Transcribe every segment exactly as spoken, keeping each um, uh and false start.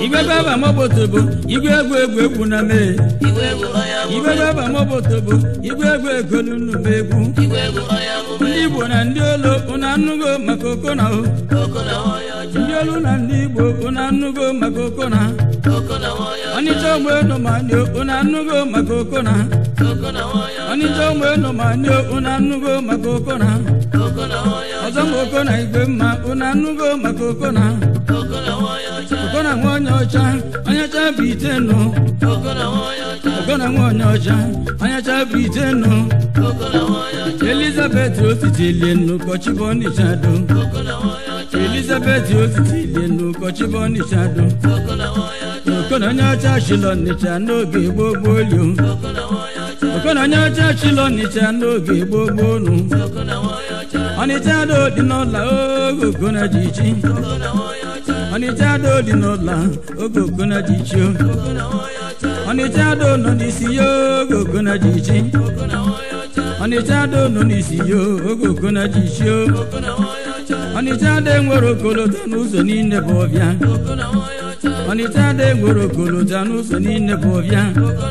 Igwegwu Afam Ogbuotobo Igwegwu egwu na me Igwegwu Afam Ogbuotobo Igwegwu egolu n'ubegwu ndị Igbo na ndị Olo una anụgo maka Okona o ndị Olo na ndị Igbo una anụgo maka Okona Ọnịcha ogbe no manyo una anụgo maka Okona Ọnịcha ogbe no manyo una anụgo maka Okona ọzọ Okona igwe mma una anụgo maka Okona Okona nwa Onyeocha Onyeocha bụ itenu Okona nwa Onyeocha Onyeocha bụ itenu Elizabeth ositilienu kọchibo n'ichado Elizabeth ositilienu kọchibo n'ichado Okona Onyeocha chilo n'icha n'oge gboo gboo lio Okona Onyeocha chilo n'icha n'oge gboo gboo nu Ọnịcha do dị n'ụlọ oge Okona ji chi Ọnịcha do dị n'ụlọ oge Okona ji chi Ọnịcha do nọ n'isi ya oge Okona ji chi Ọnịcha do nọ n'isi ya oge Okona ji chi Ọnịcha do enwere okolota n'ụzọ niile bụ ọbịa Ọnịcha do enwere okolota n'ụzọ niile bụ ọbịa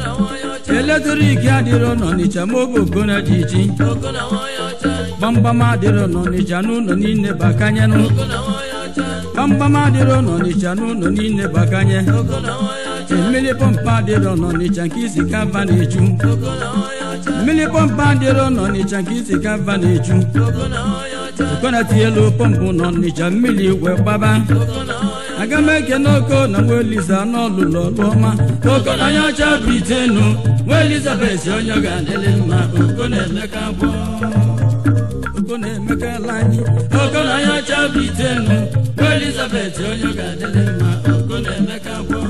eletrik adịrọ n'Ọnịcha ma oge Okona ji chi Gbamgbam adịrọ n'Ọnịcha n'ụlọ niile bakanyenụ Gbamgbam adịrọ n'Ọnịcha n'ụlọ niile bakanye mmiri pọmpa adịrọ n'Ọnịcha nke isi kava na-eju mmiri pọmpa adịrọ n'Ọnịcha nke isi kava na-eju Okona tielu pọmpụ n'Ọnịcha mmiri wee gbaba aga m eke n'oko na nwa Eliza n'ọlụlọ ọlụọma Okona Onyeocha bụ itenu nwa Elizabeth onye ọ ga-adịlị mma Okona Emeka bụ Okona Emeka anyị Okona Onyeocha bụ itenu nwa Elizabeth onye ọ ga-adịlị mma Okona Emeka bụ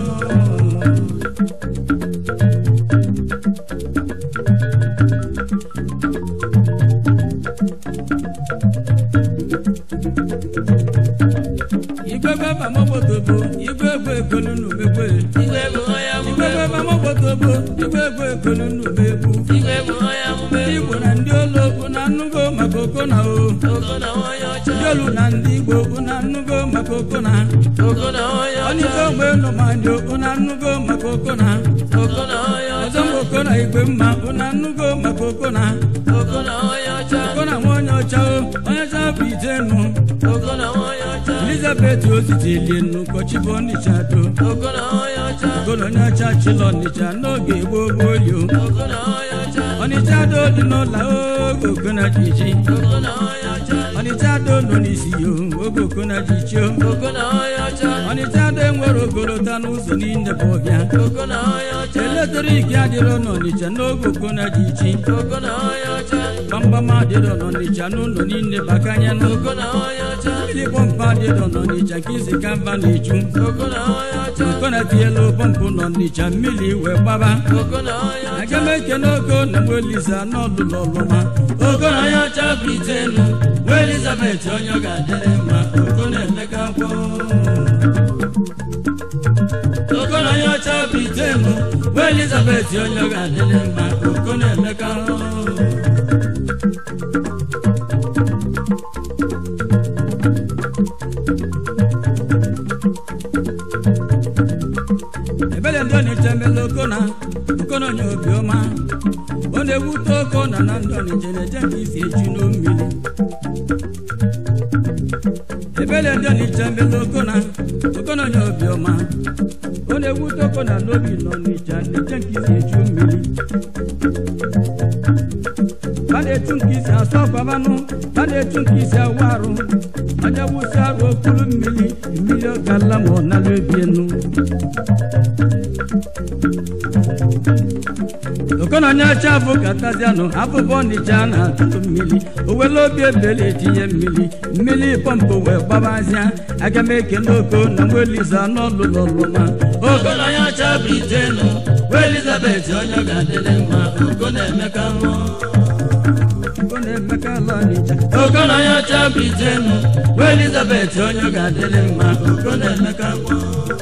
Igwegwu Afam Ogbuotobo Igwegwu egolu n'ubegwu Igwegwu Afam Ogbuotobo Igwegwu egolu n'ubegwu ndị Igbo na ndị Olo una anụgo maka Okona o ndị Olo na ndị Igbo una anụgo maka Okona Ọnịcha ogbe no manyo una anụgo maka Okona ọzọ Okona igwe mma una anụgo maka Okona Okona nwa Onyeocha Onyeocha bụ itenu Elizabeth ositilienu kọchibo n'ichado Okona Onyeocha chilo Ọnịcha n'oge gboo gboo lio Ọnịcha do dị n'ụlọ oge Okona ji chi Ọnịcha do nọ n'isi yo oge Okona ji chi Ọnịcha do enwere ogolota n'ụzọ niile bụ ọbịa eletrik adịrọ n'Ọnịcha n'oge Okona ji chi Gbamgbam adịrọ n'Ọnịcha n'ụlọ niile bakanye mmiri pọmpa adịrọ n'Ọnịcha nke isi kava na-eju Okona tielu pọmpụ n'Ọnịcha mmiri wee gbaba aga m eke n'oko na nwa Eliza n'ọlụlọ ọlụọma Okona Onyeocha bụ itenu nwa Elizabeth onye ọ ga-adịrị mma Okona Emeka bụ Okona Onyeocha bụ itenu nwa Elizabeth onye ọ ga-adịrị mma Okona Emeka ebele ndị Ọnịcha emela Okona Okona onye obiọma ọ na-ewute Okona na ndị Ọnịcha na-eje nke isi eju n'mmiri ebele ndị Ọnịcha emela Okona Okona onye obiọma ọ na-ewute Okona n'obi n'Ọnịcha na-eje nke isi eju mmiri a na-echu nke isi asọ ọkwabanụ a na-echu nke isi awụ arụ aja wụsị arụ okpuru mmiri mmiri ọ ga-ala ma ọ nara ebienu Okona Onyeocha afọ katazianụ afụbọ Ọnịcha na-atụtụ mmiri o wele obi ebele etinye mmiri mmiri pọmpụ wee gbabazịa aga m eke n'oko na nwa Eliza n'ọlụlọ ọlụọma Okona Onyeocha bụ itenu nwa Elizabeth onye ọ ga-adịrị mma Okona Emeka mụ Okona Emeka ala Ọnịcha Okona Onyeocha bụ itenu nwa Elizabeth onye ọ ga-adịrị mma Okona Emeka mụ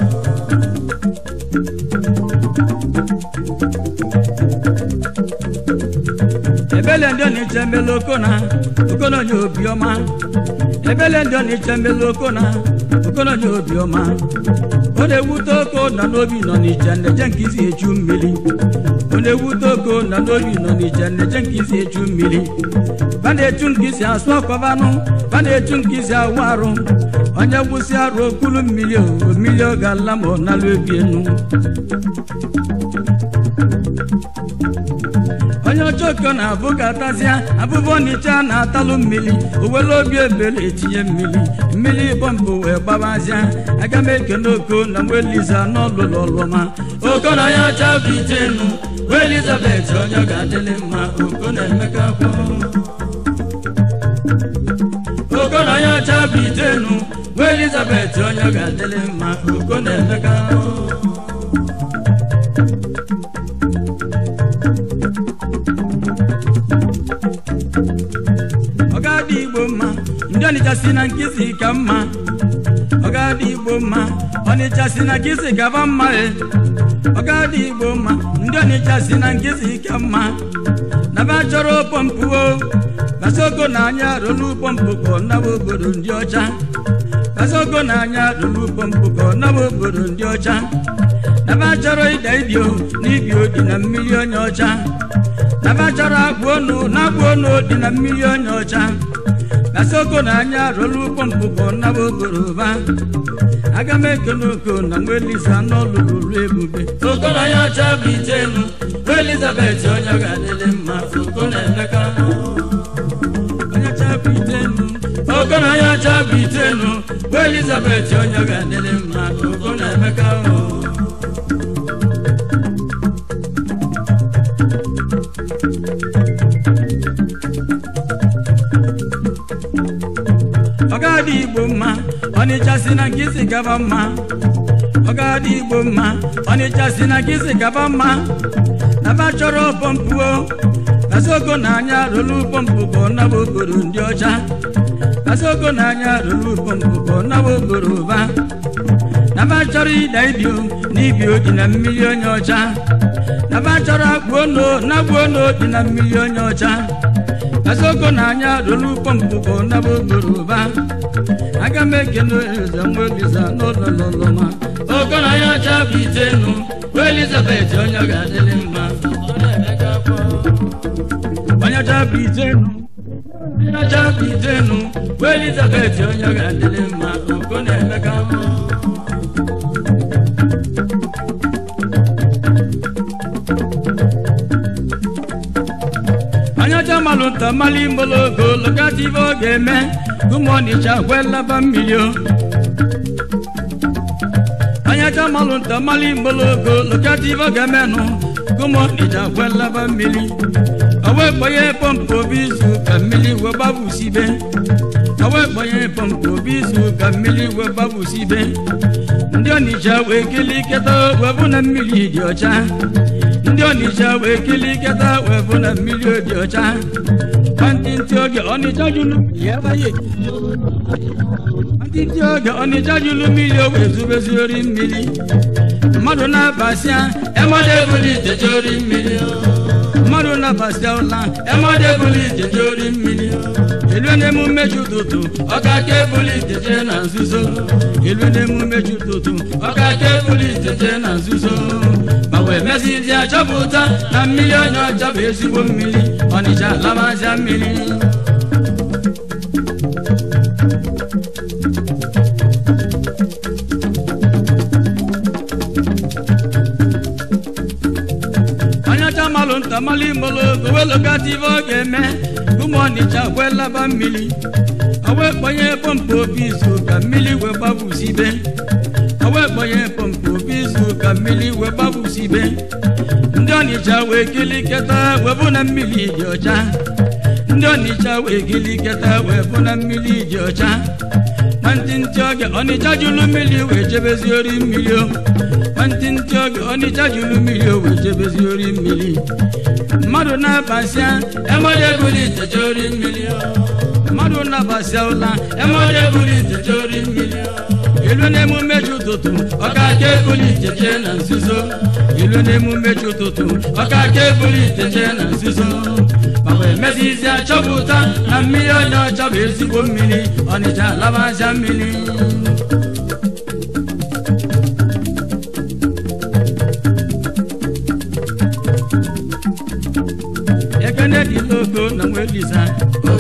ebele ndị Ọnịcha emela Okona Okona onye obiọma ebele ndị Ọnịcha emela Okona Okona onye obiọma Ode wutoko na nobi no ni chande jenkizi echu mmili. Ode wutoko na nobi no ni chande jenkizi echu mmili. Bande chun kisi aswa kwa vanu, bande chun kisi awaru. Onye wusi aru kulu milio, milio galamo na lwebienu. Onyeocha Okona abuga tazia, abubo nicha na atalu mmili. Uwelo bi ebele etinye mmili, mmili bombo we babazia. Aga meke n'oko na mweliza n'olulu oloma. Okona Onyeocha bitenu, we Elizabeth onye ga-adịlị mma. Okona emeka kwa. Okona Onyeocha bitenu, we Elizabeth onye ga-adịlị mma. Okona emeka kwa. Ogadi Igbo mma, ndị Ọnịcha si na nkịsị ka mma. Ogadi Igbo mma, Ọnịcha si na nkịsị ka ba mma e. Ogadi Igbo mma, ndị Ọnịcha si na nkịsị ka mma. Na ba chọrọ pọmpụ o, Basoko na anya rolu pọmpụ ko na obodo ndị ọcha. Basoko na anya rolu pọmpụ ko na obodo ndị ọcha. Na ba chọrọ ide ibio, n'ibio dị na mmiri onye ọcha. Na ba chọrọ agwụ ọnụ, na agwụ ọnụ dị na mmiri onye ọcha. Basoko na anya rolu pọmpụ ko na obodo ba. Aga m eke n'oko na mweliza n'ọlụlụ ebube. Okona Onyeocha bitenu, Elizabeth onye ga-adịlị mma. Okona emeka. Onyeocha bitenu, Okona Onyeocha bitenu, Elizabeth onye ga-adịlị mma. Okona emeka. Ogadi Igbo mma, Ọnịcha si na nkịsị gaba mma. Ogadi Igbo mma, Ọnịcha si na nkịsị gaba mma. Na ba chọrọ pọmpụ o, Basoko na anya rolu pọmpụ ko na obodo ndị ọcha. Basoko na anya rolu pọmpụ ko na obodo ba. Na ba chọrọ ide ibio, n'ibio dị na mmiri onye ọcha. Na ba chọrọ agwụ ọnụ, na agwụ ọnụ dị na mmiri onye ọcha. Basoko na anya rolu pọmpụ ko na obodo ba. Aga m eke n'eze mweliza n'olololoma. Okona Onyeocha bitenu, Elizabeth onye ga-adịlị mma. Onyeocha bitenu, Onyeocha bitenu, Elizabeth onye ga-adịlị mma. Okona emeka. Onyeocha malụnta mali mbologo lokative ọ ga-eme. Ụmụ Ọnịcha gwelaba mmiri o. Onyeocha malụnta mali mbologo lokative ọ ga-emenụ. Ụmụ Ọnịcha gwelaba mmiri. Owe kpọnye pọmpụ obi izu ka mmiri wee gbabusibe. Owe kpọnye pọmpụ obi izu ka mmiri wee gbabusibe. Ndị Ọnịcha wee kili keta wee bụ na mmiri dị ọcha. Ndị Ọnịcha wee kili keta wee bụ na mmiri dị ọcha. Ntị oge Ọnịcha julu Ntị oge Ọnịcha julu mmiri o wee zubezi ori mmiri. Mmadụ na-abasịa emode ebuli iteje ori mmiri. Mmadụ na-abasịa ụla emode ebuli iteje ori mmiri. Elu n'emume ụtụtụ ọ ga-aka ebuli iteje na nzuzo. Elu n'emume ụtụtụ ọ ga-aka ebuli iteje na nzuzo. Ma wee mezizi achọpụta na mmiri onye ọcha bụ ezigbo mmiri. Ọnịcha labazia mmiri. Onyeocha malụnta mali mbologo welokative ọ ga-eme. Ụmụ Ọnịcha gwelaba mmiri. Owe kpọnye pọmpụ obi izu ka mmiri wee gbabusibe. Owe kpọnye pọmpụ obi izu ka mmiri wee gbabusibe. Ndị Ọnịcha wee kili keta wee bụ na mmiri dị ọcha. Ndị Ọnịcha wee kili keta wee bụ na mmiri dị ọcha. Ma ntị ntị oge Ọnịcha julu mmiri wee jebezi ori mmiri o. Ma ntị ntị oge Ọnịcha julu mmiri o wee jebezi ori mmiri. Mmadụ na-abasịa emode ebuli iteje ori mmiri o. Mmadụ na-abasịa ụla emode ebuli iteje ori mmiri o. Elu n'emume ụtụtụ ọ ga-aka ebuli iteje na nzuzo. Elu n'emume ụtụtụ ọ ga-aka ebuli iteje na nzuzo. Ma wee mezizi achọpụta na mmiri onye ọcha bụ ezigbo mmiri. Ọnịcha labazia mmiri.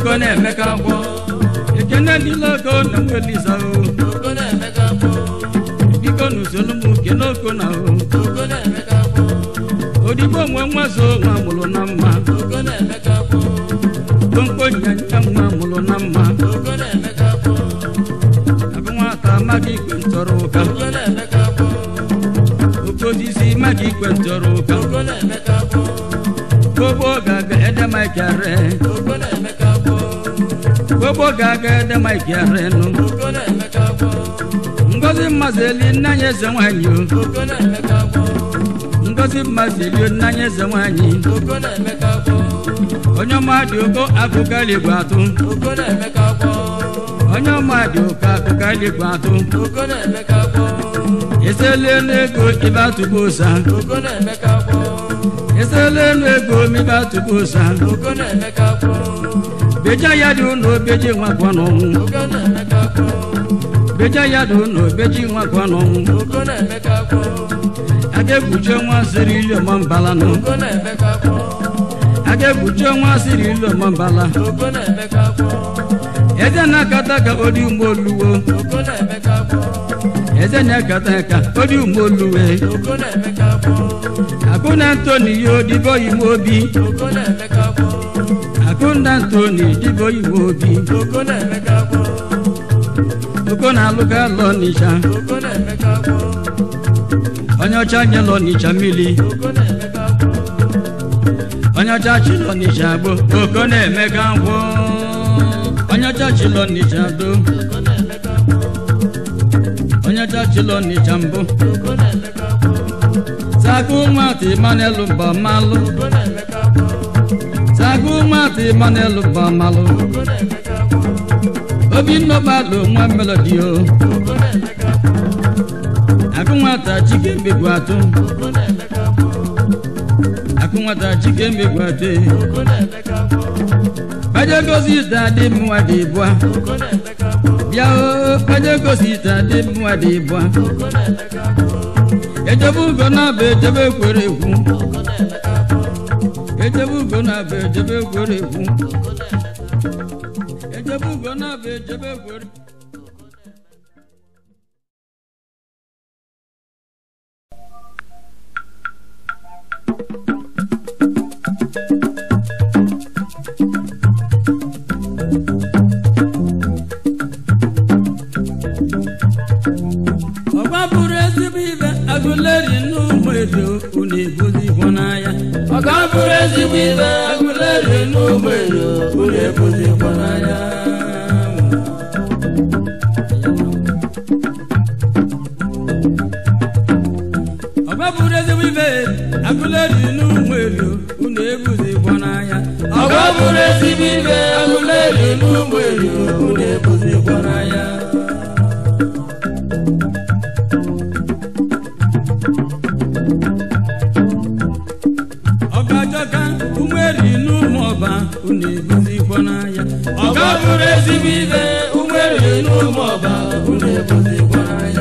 Okona emeka agwọ ekene niile Okona nwelisa o Okona emeka agwọ biko n'usoro m kene Okona o Okona emeka agwọ odigbo nwe nwa so nwa mụrụ na mma Okona emeka agwọ mkpomkpo nyanya nwa mụrụ na mma Okona emeka agwọ abụ nwata amaghị ikwe ntọrọ ụka Okona emeka agwọ okodisi maghị ikwe ntọrọ ụka Okona emeka agwọ gbogbo ga-aga edemaikare Okona emeka agwọ gbogbo ga-aga edemaikare nụ Okona emeka agwọ ngozi mmazeli nnanya eze nwanyị o Okona emeka agwọ ngozi mmazeli nnanya eze nwanyị Okona emeka agwọ onye ọma dị ụkọ akụkọ eluigwe atụ Okona emeka agwọ onye ọma dị ụkọ akụkọ eluigwe atụ Okona emeka agwọ esele n'ego ibe atụkwa ụsa Okona emeka agwọ esele n'ego mibe atụkwa ụsa Okona emeka agwọ beja ya dị ụlọ obeji nwakwa n'ọnwụ Okona emeka agwọ beja ya dị ụlọ obeji nwakwa n'ọnwụ Okona emeka agwọ aga egbuche nwa siri ilo ma mbala nụ Okona emeka agwọ aga egbuche nwa siri ilo ma mbala Okona emeka agwọ eze na-akata ka odi ume oluwo Okona emeka agwọ eze na-akata ka odi ume oluwe Okona emeka agwọ akụna Antoni yo dibo ime obi Okona emeka agwọ akụna Antoni dibo ime obi Okona emeka agwọ Okona alụga lọ n'ịcha Okona emeka agwọ Onyeocha nye lọ n'ịcha mmiri Okona emeka agwọ Onyeocha chi lọ n'ịcha agbo Okona emeka agwọ Onyeocha chi lọ n'ịcha do Okona emeka agwọ Onyeocha chi lọ n'ịcha mbụ Okona emeka agwọ Sagu nwata Emmanuel mba malụ Okona emeka agwọ Sagu nwata Emmanuel mba malụ Okona emeka agwọ obi nnọbalụ nwa melodi o Okona emeka agwọ akụ nwata chike mbegwu atụ Okona emeka agwọ akụ nwata chike mbegwu atụ Okona emeka agwọ kaje gosi ita dị mwa dị bụa Okona emeka agwọ bịa o kaje gosi ita dị mwa dị bụa Okona emeka agwọ ejebe ugo na-abụ ejebe ekwere ekwu Okona emeka agwọ ejebe ugo na-abụ ejebe ekwere ekwu Okona emeka agwọ ejebe ugo na-abụ ejebe ekwere ọgba bụrụ ezigbo ibe agụleri n'ụmụ edo unu ebuzikwa n'anya ọga bụrụ ezigbo ibe agụleri n'ụmụ edo unu ebuzikwa n'anya ọgba bụrụ ezigbo ibe agụleri n'ụmụ edo unu ebuzikwa n'anya ọga bụrụ ezigbo ibe agụleri n'ụmụ edo unu ebuzikwa n'anya ọgajọka umeri n'ụmụ ọba unu ebuzikwa n'anya ọga bụrụ ezigbo ibe umeri n'ụmụ ọba unu ebuzikwa n'anya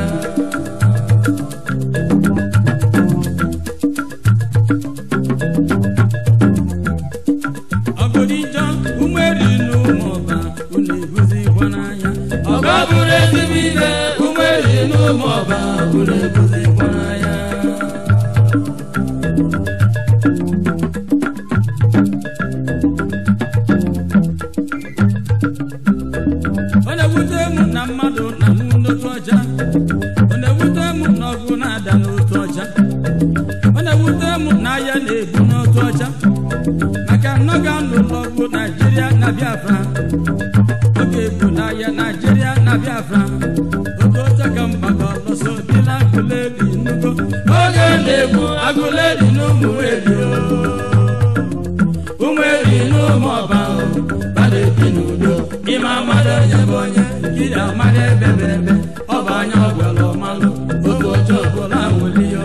ọgọdịjọ umeri n'ụmụ ọba unu ebuzikwa n'anya ọga bụrụ ezigbo ibe umeri n'ụmụ ọba unu ebuzikwa n'anya ọ na-ewute m na mmadụ na mụ n'otu ọcha ọ na-ewute m na ọgụ na-ada n'otu ọcha ọ na-ewute m na ahịa na-ebu n'otu ọcha maka nnọga n'ụlọ ọgwụ Naijiria na Biafra oge ebu n'ahịa Naijiria na Biafra oge ọcha ka mgbakọ lọsọ dịla agụleri nnukwu oge na-egbu agụleri n'ụmụ eri ụmụ eri n'ụmụ ọba bada ebi n'udo ịma mmadụ onye bụ onye kiri amara ebe bụ ebe ọ bụ anya ọgwara ọmalụ oge ọjọọ bụla nwere ya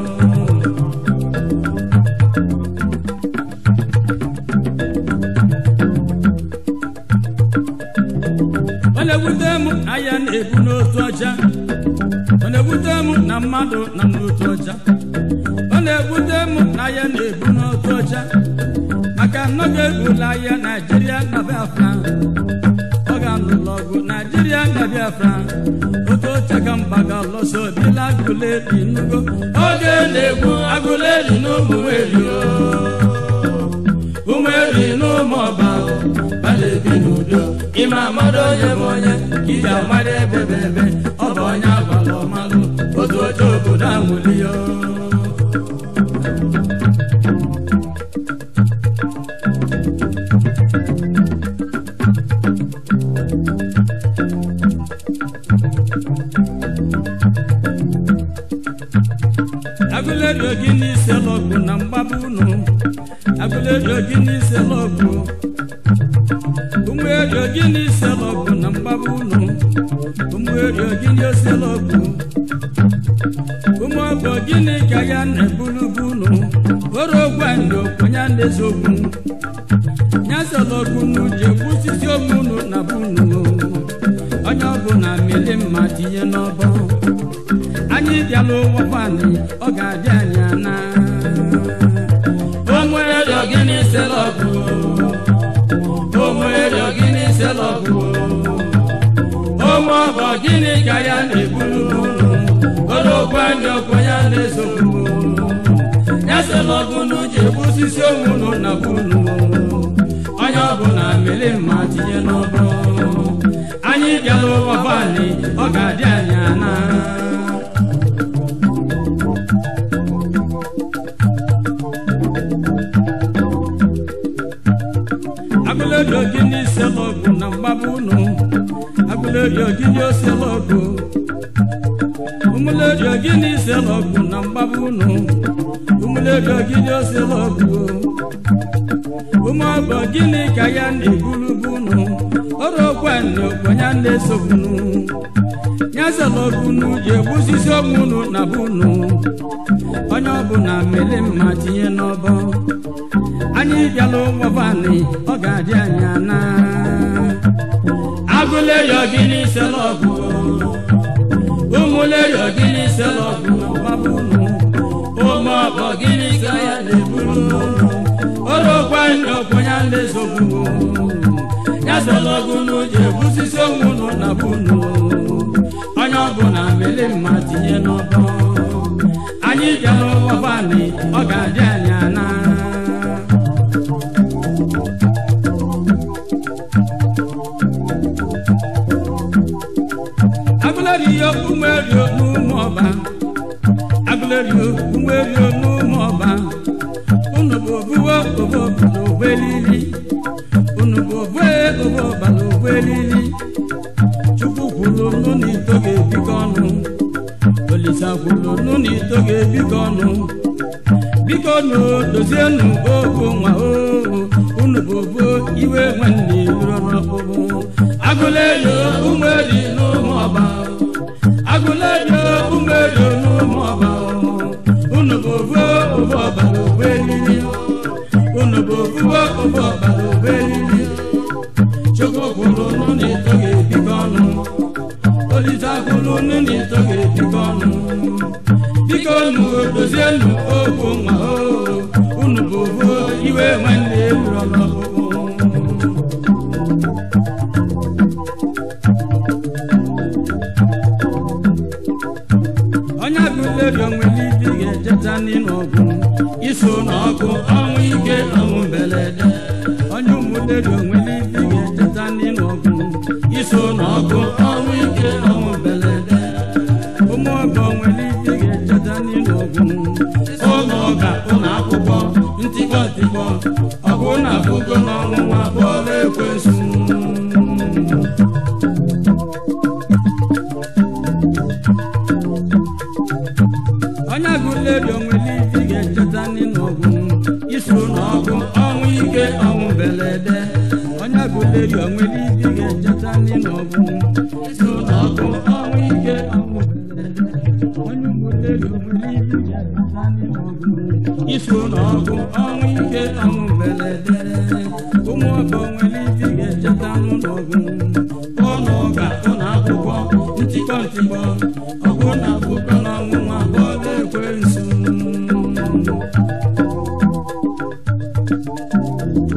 ọ na-ewute m ahịa na-ebu n'otu ọcha ọ na-ewute m na mmadụ na n'otu ọcha ọ na-ewute m na ahịa na-ebu n'otu ọcha maka maka n'oge gwụla ya Naijiria na Biafra ọ ga-anụlọgụ Naijiria na Biafra otu chaka mgbaga lọsọ bila Agụleri nugo oge na-egwu Agụleri n'ụmụ eri ụmụ eri n'ụmụ ọba bala ebi n'udo ime amado onye bụ onye iji amado ebebe ebe ọ bụ onye abalị ọmalụ otu oche obodo anwụliyo Agụleri ogini selọgụ na mgbaba unu Agụleri ogini selọgụ ụmụeri ogini selọgụ na mgbaba unu ụmụeri ogini selọgụ ụmụọbụ ogini ka ya na-ebulubu unu oro ogwandị okwenye na-ezogbu ya selọgụ n'uje kwụsịsị omunu na bunu onye ọbụla mili mma tinye n'ọbọ anyị bịala ụwa fani ọ ga-adị anyị ana ụmụeri ogini selọgụ ụmụeri ogini selọgụ ụmụọbụ ogini ka ya na-ebulubu unu oro ogwandị okwenye na-ezogbu ya selọgụ n'uje kwụsịsị omunu na bunu onye ọbụla mili mma tinye n'ọbọ anyị bịala ụwa fani ọ ga-adị anyị ana Agụleri ogini selọgụ na mgbaba unu Agụleri ogini selọgụ ụmụleri ogini selọgụ na mgbaba unu ụmụleri ogini selọgụ ụmụọbụ ogini ka ya na-ebulubu unu ọrụ ogwandị okwenye na-esogbunu ya selọgụ n'uje egbusisi ọmụnụ na bunu onye ọbụla mele mma tinye n'ọbọ anyị bịala ụwa fani ọ ga-adị anyị ana Agụleri ogini selọgụ ụmụleri ogini selọgụ mgbaba unu ụmụọbụ ogini ka ya na-ebulu ọrụ ogwandị okwenye na-ezogbu ya selọgụ n'uje egbusisi ọmụnụ na bunu onye ọbụla mele mma tinye n'ọbọ anyị bịala ụwa fani ọ ga-adị anyị ana Agụleri ụmụeri n'ụmụ ọba Agụleri ụmụeri n'ụmụ ọba unu bụ obuwe obo ọbala obelili unu bụ obuwe obo ọbala obelili Chukwu kwuru nụ na ito ga-ebikọ ọnụ Olisa kwuru nụ na ito ga-ebikọ ọnụ biko nụ dozienụ ogo nwa oo unu bụ obo iwe nwanne ruru n'ọkpụkpụ Agụleri ụmụeri n'ụmụ ọba Agụleri ụmụeri n'ụmụ ọba unu bụ obo obo ọbala obelili unu bụ obo obo ọbala obelili Chukwu kwuru nụ na ito ga-ebikọ ọnụ Olisa kwuru nụ na ito ga-ebikọ ọnụ biko nụ dozienụ ogo nwa oo unu bụ obo iwe nwanne ruru n'ọkpụkpụ onye Agụleri onwere ibi ga-echeta n'ọgụ iso n'ọgụ ọnwụ ike ọnwụ mberede onye ụmụleri onwere ibi ga-echeta n'ọgụ iso n'ọgụ ọnwụ ike ọnwụ mberede ụmụọgụ onwere ibi ga-echeta n'ọgụ ụlọ ọga ụlọ akwụkwọ ntikpọ ntikpọ ọgụ na abụgo n'ọnwụnwa bụọla ekwensu onye Agụleri onwere ibi ga-echeta n'ọgụ iso n'ọgụ ọnwụ ike ọnwụ mberede onye Agụleri onwere ibi ga-echeta n'ọgụ iso n'ọgụ ọnwụ ike ọnwụ mberede onye ụmụleri onwere ibi ga-echeta n'ọgụ iso n'ọgụ ọnwụ ike ọnwụ mberede ụmụọgụ onwere ibi ga-echeta n'ọgụ ọnụ ọga ụlọ akwụkwọ ntikpọ ntikpọ ọgụ na akwụkwọ n'ọnwụnwa bụọla ekwensu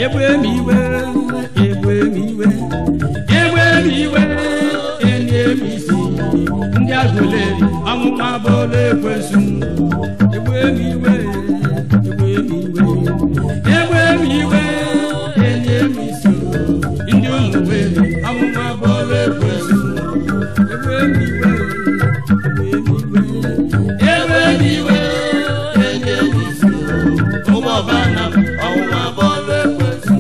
egbe mi iwe egbe mi iwe egbe mi iwe enye mi si ndị agụleri ọmụma bọọlụ ekwesu egbe mi iwe egbe mi iwe egbe mi iwe enye mi si ndị ụmụweri ọmụma bọọlụ ekwesu egbe mi iwe egbe mi iwe enye mi si ụmụ ọbana ọmụma bọọlụ ekwesu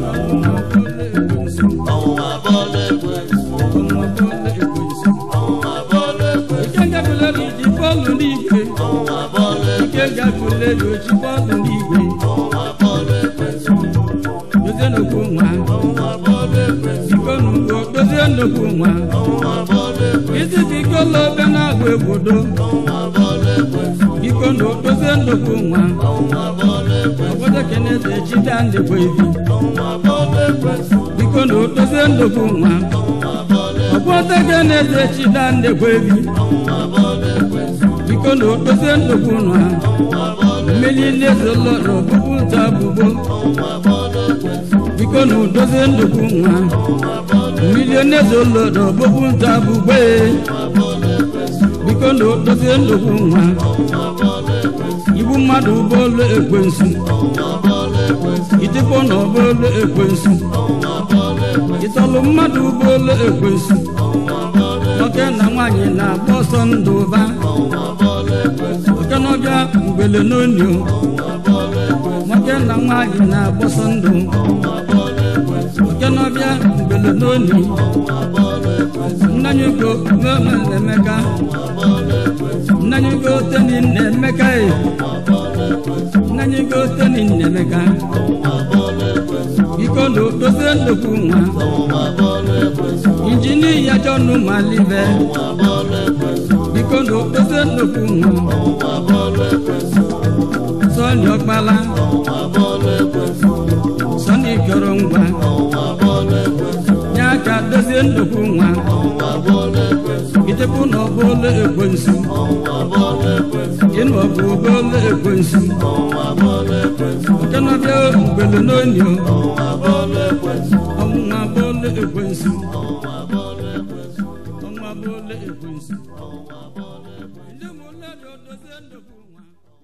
ọmụma bọọlụ ekwesu ọmụma bọọlụ ekwesu ọmụma bọọlụ ekwesu ike gabulere ji bọọlụ n'igwe ọmụma bọọlụ ike gabulere ji bọọlụ n'igwe ọmụma bọọlụ ekwesu dozie nnukwu nwa ọmụma bọọlụ ekwesu iko n'ugbo dozie nnukwu nwa ọmụma bọọlụ ekwesu isi dị iko lobe na-agwa egbodo ọmụma bọọlụ ekwesu iko na dozie nnukwu nwa ọmụma bọọlụ ekwesu obodo keneze chida ndekwa ebi ọmụma bọọlụ ekwesu iko na dozie nnukwu nwa obodo keneze chida ndekwa ebi ọmụma bọọlụ ekwesu iko na dozie nnukwu nwa mmiri n'eze lọrọ ọbụbụ nta bụbo ọmụma bọọlụ ekwesu iko na dozie nnukwu nwa mmiri n'eze lọrọ ọbụbụ nta bụgbe biko na dozie nnukwu nwa igbu mmadụ ụgbọelu ekwensu itikpọ na ụgbọelu ekwensu ịtọlụ mmadụ ụgbọelu ekwensu nwoke na nwaanyị na-agba ọsọ ndụ ụba oke n'ọbịa mgbele n'onio nwoke na nwaanyị na-agba ọsọ ndụ oke n'ọbịa mgbele n'onio nnanyugo na-emeka nnanyugo teni na-emeka nnanyugo teni na-emeka biko na dozie nnukwu nwa injinia John Malive biko na dozie nnukwu nwa Sọni Ọkpala Sọni Ikoro ngwa ya ka dozie nnukwu nwa itekwu na ọbụla ekwensu ịnụ ọbụ ụgbọelu ekwensu nke na-abịa mgbele n'onio ọnwụnwa bọọlụ ekwensu ọnwa bọọlụ ekwensu ndị ụmụnne dozie nnukwu nwa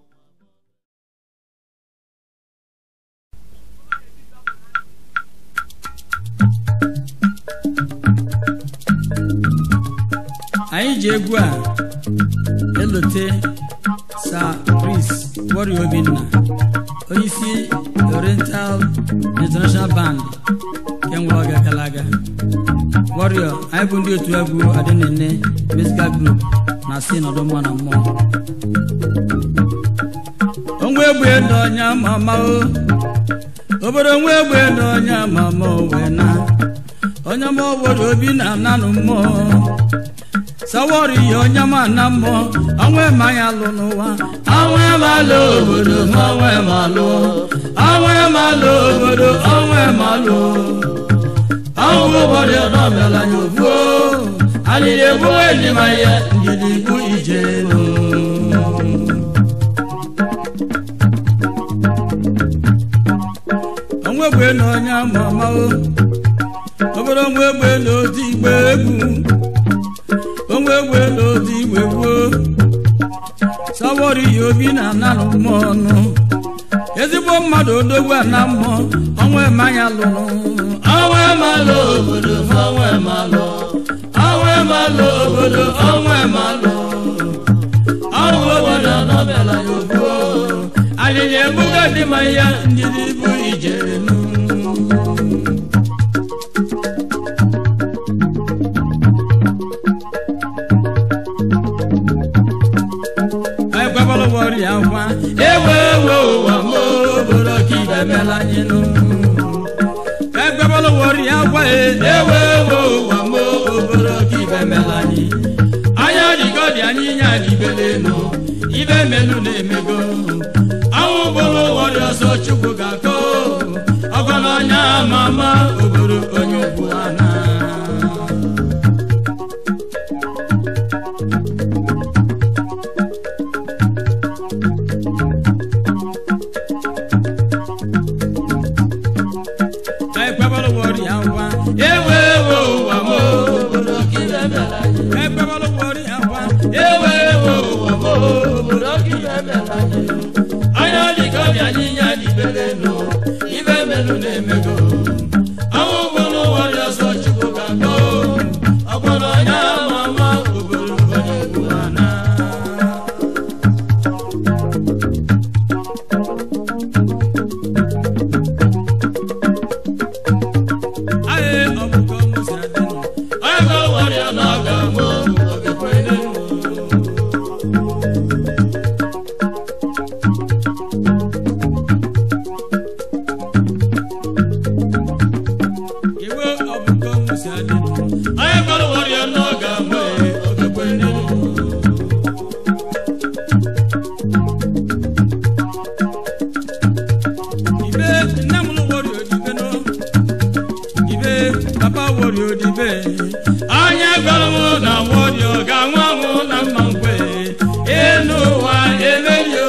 anyị ji egwu a elote Sir Chris Warrior Obinna onyeisi Oriental International Band nke nwere oge gara aga Warrior anyị bụ ndị otu egwu Adịnene Musical Group na si nọdụ mmụọ na mmụọ onwe egbe n'ọnya mama o obodo onwe egbe n'ọnya mama o wee na onye ma obodo Obinna nanụ mmụọ sawori onye ma na mmụọ onwe mmanya lụ n'ụwa onwe malụ obodo onwe malụ onwe malụ obodo onwe malụ ọnwụ obodo ọdọbịala ya ofuo alịrị egbu enyi ma ya ndidi igbu ijelu onwe egbe na onye ama ama obodo onwe egbe na oti igbe egwu onwe egbe na oti igbe gboo sawori ya Obinna nanụ mmụọ ọnụ ezigbo mmadụ odogwu na mmụọ onwe mmanya lụrụ onwe malụ obodo onwe malụ onwe malụ obodo onwe malụ ọnwụ obodo ọdọbịala ya ofuo alịrị egbuga dị ma ya ndidi bụ ijere nụ akwa ewe ewe ụwa m obodo ka ibe mela anyị nụ egbebala wori akwa ewe ewe ụwa m obodo ka ibe mela anyị anya dịgo dị anyị nye anyị ibele nụ ibe melu na-emego anwụ bụrụ wori ọsọ Chukwu ga-akọ ọgọ n'anya mama obodo onye ukwu ana Aya gwara warrior no ga mwe ogekwe nenu. Ibe namulu warrior dibe no. Ibe papa warrior dibe. Aya gwara mo na warrior ga nwa mo na mangwe. Enu wa emelio.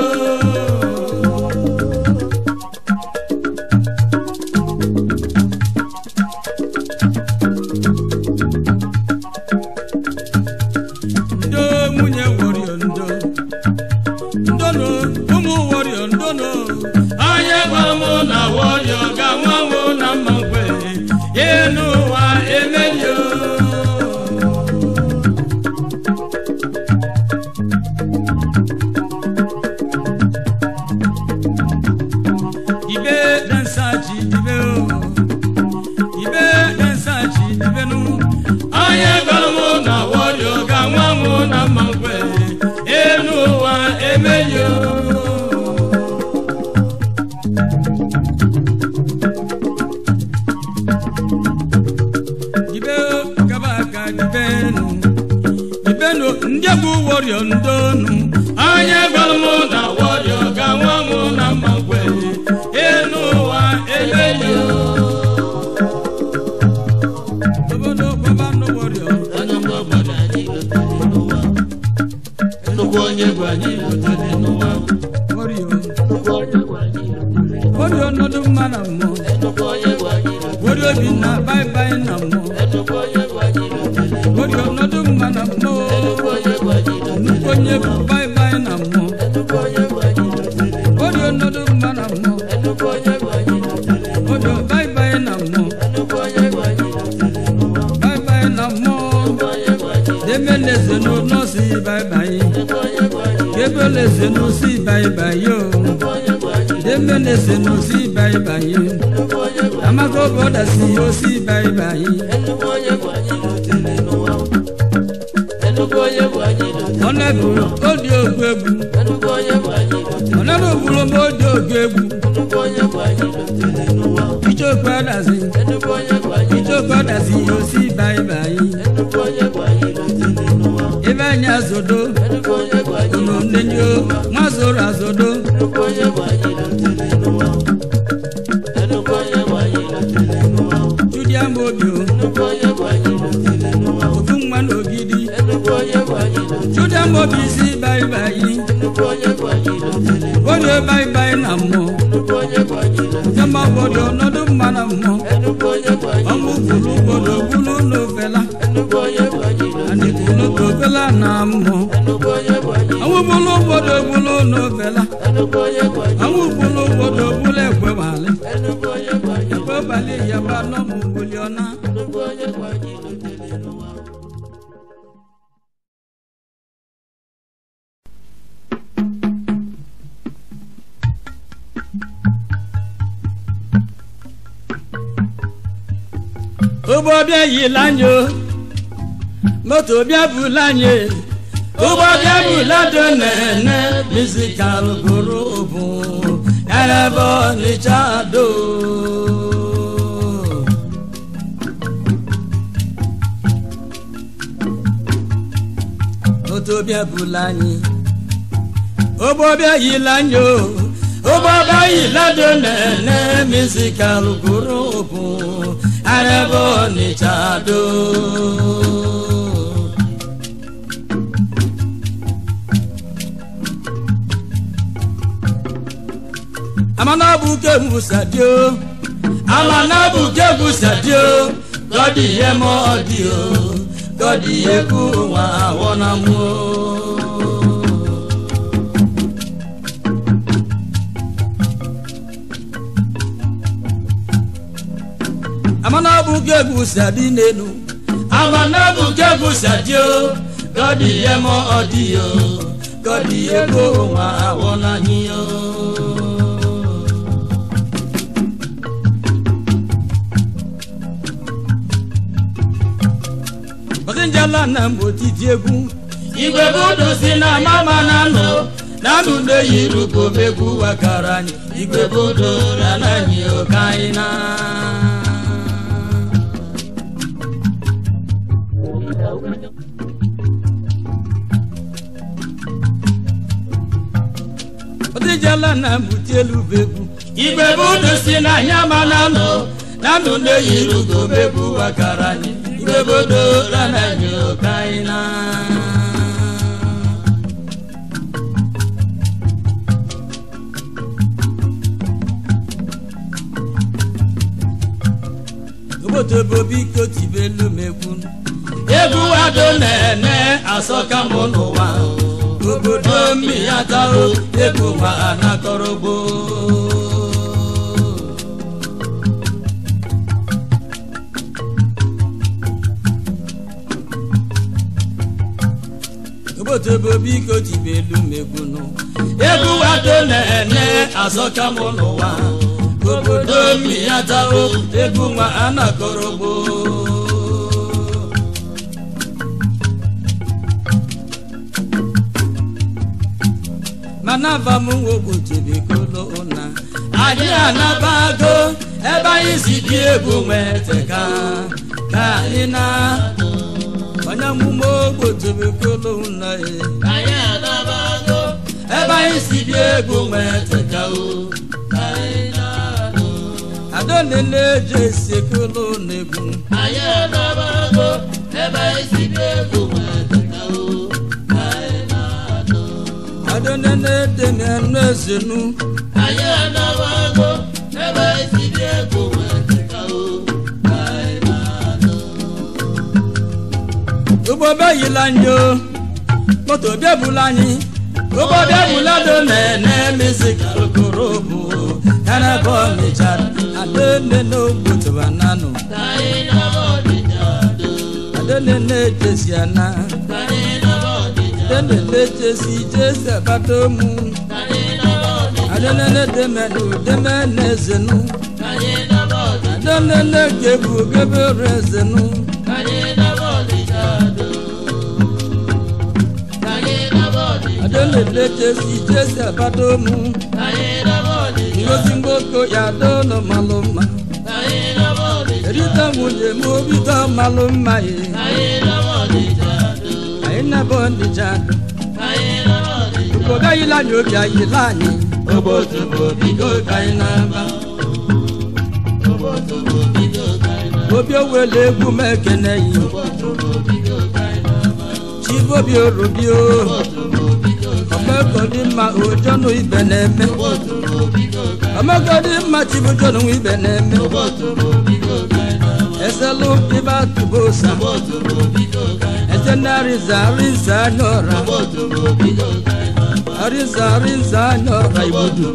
Ubo bia yilanyo moto bia bulanye ubo bia bulado nene musical group arabo ni chado moto bia bulanye ubo bia yilanyo ubo bia yilado nene musical group arabo ni chado amana buke musadio amana buke musadio godi yemo dio godi yeku wa wona mu amana buke musadi nenu amana buke musadio godi yemo dio godi yeku wa wona nyo Njala na mbotiti egwu Igwegwu si na mama na no na nunde yiru ko megwu wakarani Igwegwu na nanyi okaina Yala na butelu bebu Igwegwu si na nyama nano Nanu ne yirugo bebu wakarani Igwegwu rana nyo kaina Ogbuotobo biko tibelu mekwunu Egwu ado nene asoka monowa Obodo mi atao egwu ma anakorobo Ogbuotobo biko tibelu mekwunu Egwu ado nene asoka monowa Obodo mi atao egwu ma anakorobo Manava mu Ogbuotobo kolo ona Adi anabago eba isi di egwu meteka ka ina Onya mu Ogbuotobo kolo ona e Adi anabago eba isi di egwu meteka o ka ina Adonene jese kolo nebu Adi anabago eba isi di egwu meteka o Adonene deme nezenu Aya na wago eba iside ko weteka o kaimano Ubo be yilanyo moto be bulani Ubo be bulado nene misika lokorobo kana boni chat adone no Ogbuotobo nanu kaina boni chat adonene jesiana kaina Dende leche si jese batomu Adonene demenu demene zenu Adonene gebu gebere zenu Adonene leche si jese batomu Ngozi mboko ya dono maluma Erita muje mobita maluma ye Aina bondi jadu Ukoga ila nyobia ilani Ogbuotobo bigo kainaba Ogbuotobo bigo kainaba Obio wele egwu mekene yi Ogbuotobo bigo kainaba Chibobi orobio Ogbuotobo bigo kainaba Omegodi ma ojono ibe neme Ogbuotobo bigo kainaba Omegodi ma chibujono ibe neme Ogbuotobo bigo kainaba Eselu iba tubosa Ogbuotobo bigo kainaba Ejenariza riza nyora Ogbuotobo bigo kainaba Ariza riza nyora ibudu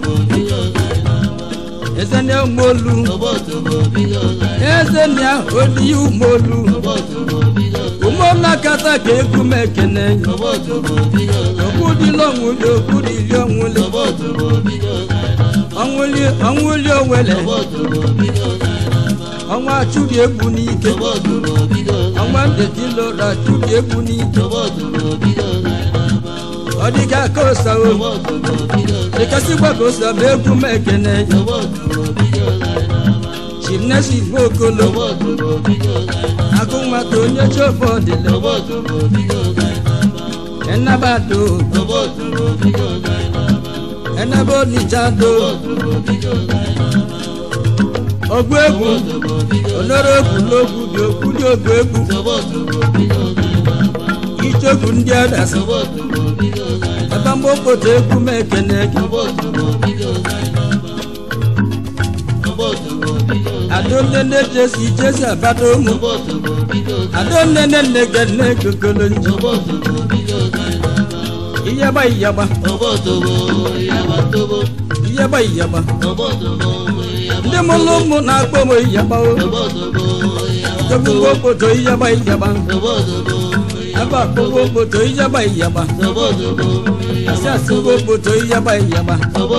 Ezene umolu Ogbuotobo bigo kainaba Ezene odi umolu Ogbuotobo bigo kainaba Umola kata ke kumekene Ogbuotobo bigo kainaba Okudi longuli okudi lyonguli Ogbuotobo bigo kainaba Onwuli onwuli owele Ogbuotobo bigo kainaba Onwa chudi egwu n'ike Ogbuotobo bigo kainaba Onwa ndetilo ra chudi egwu n'ike Ogbuotobo bigo kainaba Odika kosa o Ogbuotobo bigo kainaba Dikasi kosa begwu mekene Ogbuotobo bigo kainaba Chimnesi bokolo Ogbuotobo bigo kainaba Akuma tonye chopo dile Ogbuotobo bigo kainaba Enabado Ogbuotobo bigo kainaba Enabo ni jado Ogbuotobo bigo kainaba Ogwegwu Olorogu logu bi okuli Ogwegwu Ogbuotobo bigo kainaba Ichoku ndi adasi Ogbuotobo bigo kainaba Ebambo kote egwu mekene Ogbuotobo bigo kainaba Ogbuotobo bigo kainaba Adonene jesi jesi abatomu Ogbuotobo bigo kainaba Adonene negene kokolo nji Ogbuotobo bigo kainaba Iyaba iyaba Ogbuotobo iyaba tobo Iyaba iyaba Ogbuotobo Ndị mụlụmụ na-akpọ m iyaba o Ogbuotobo okpoto iyaba iyaba Aba akpọgbo okpoto iyaba iyaba Asị asịgbo okpoto iyaba iyaba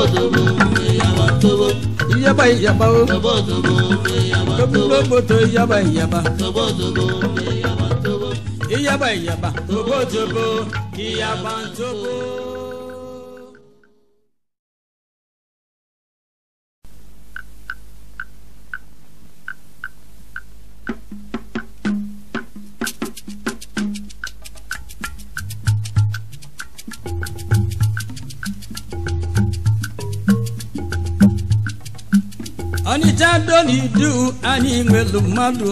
Iyaba iyaba o Ogbuotobo okpoto iyaba iyaba Iyaba iyaba Ogbuotobo iyaba ntobo Ọnịcha do n'idu anyị nwelu mmadụ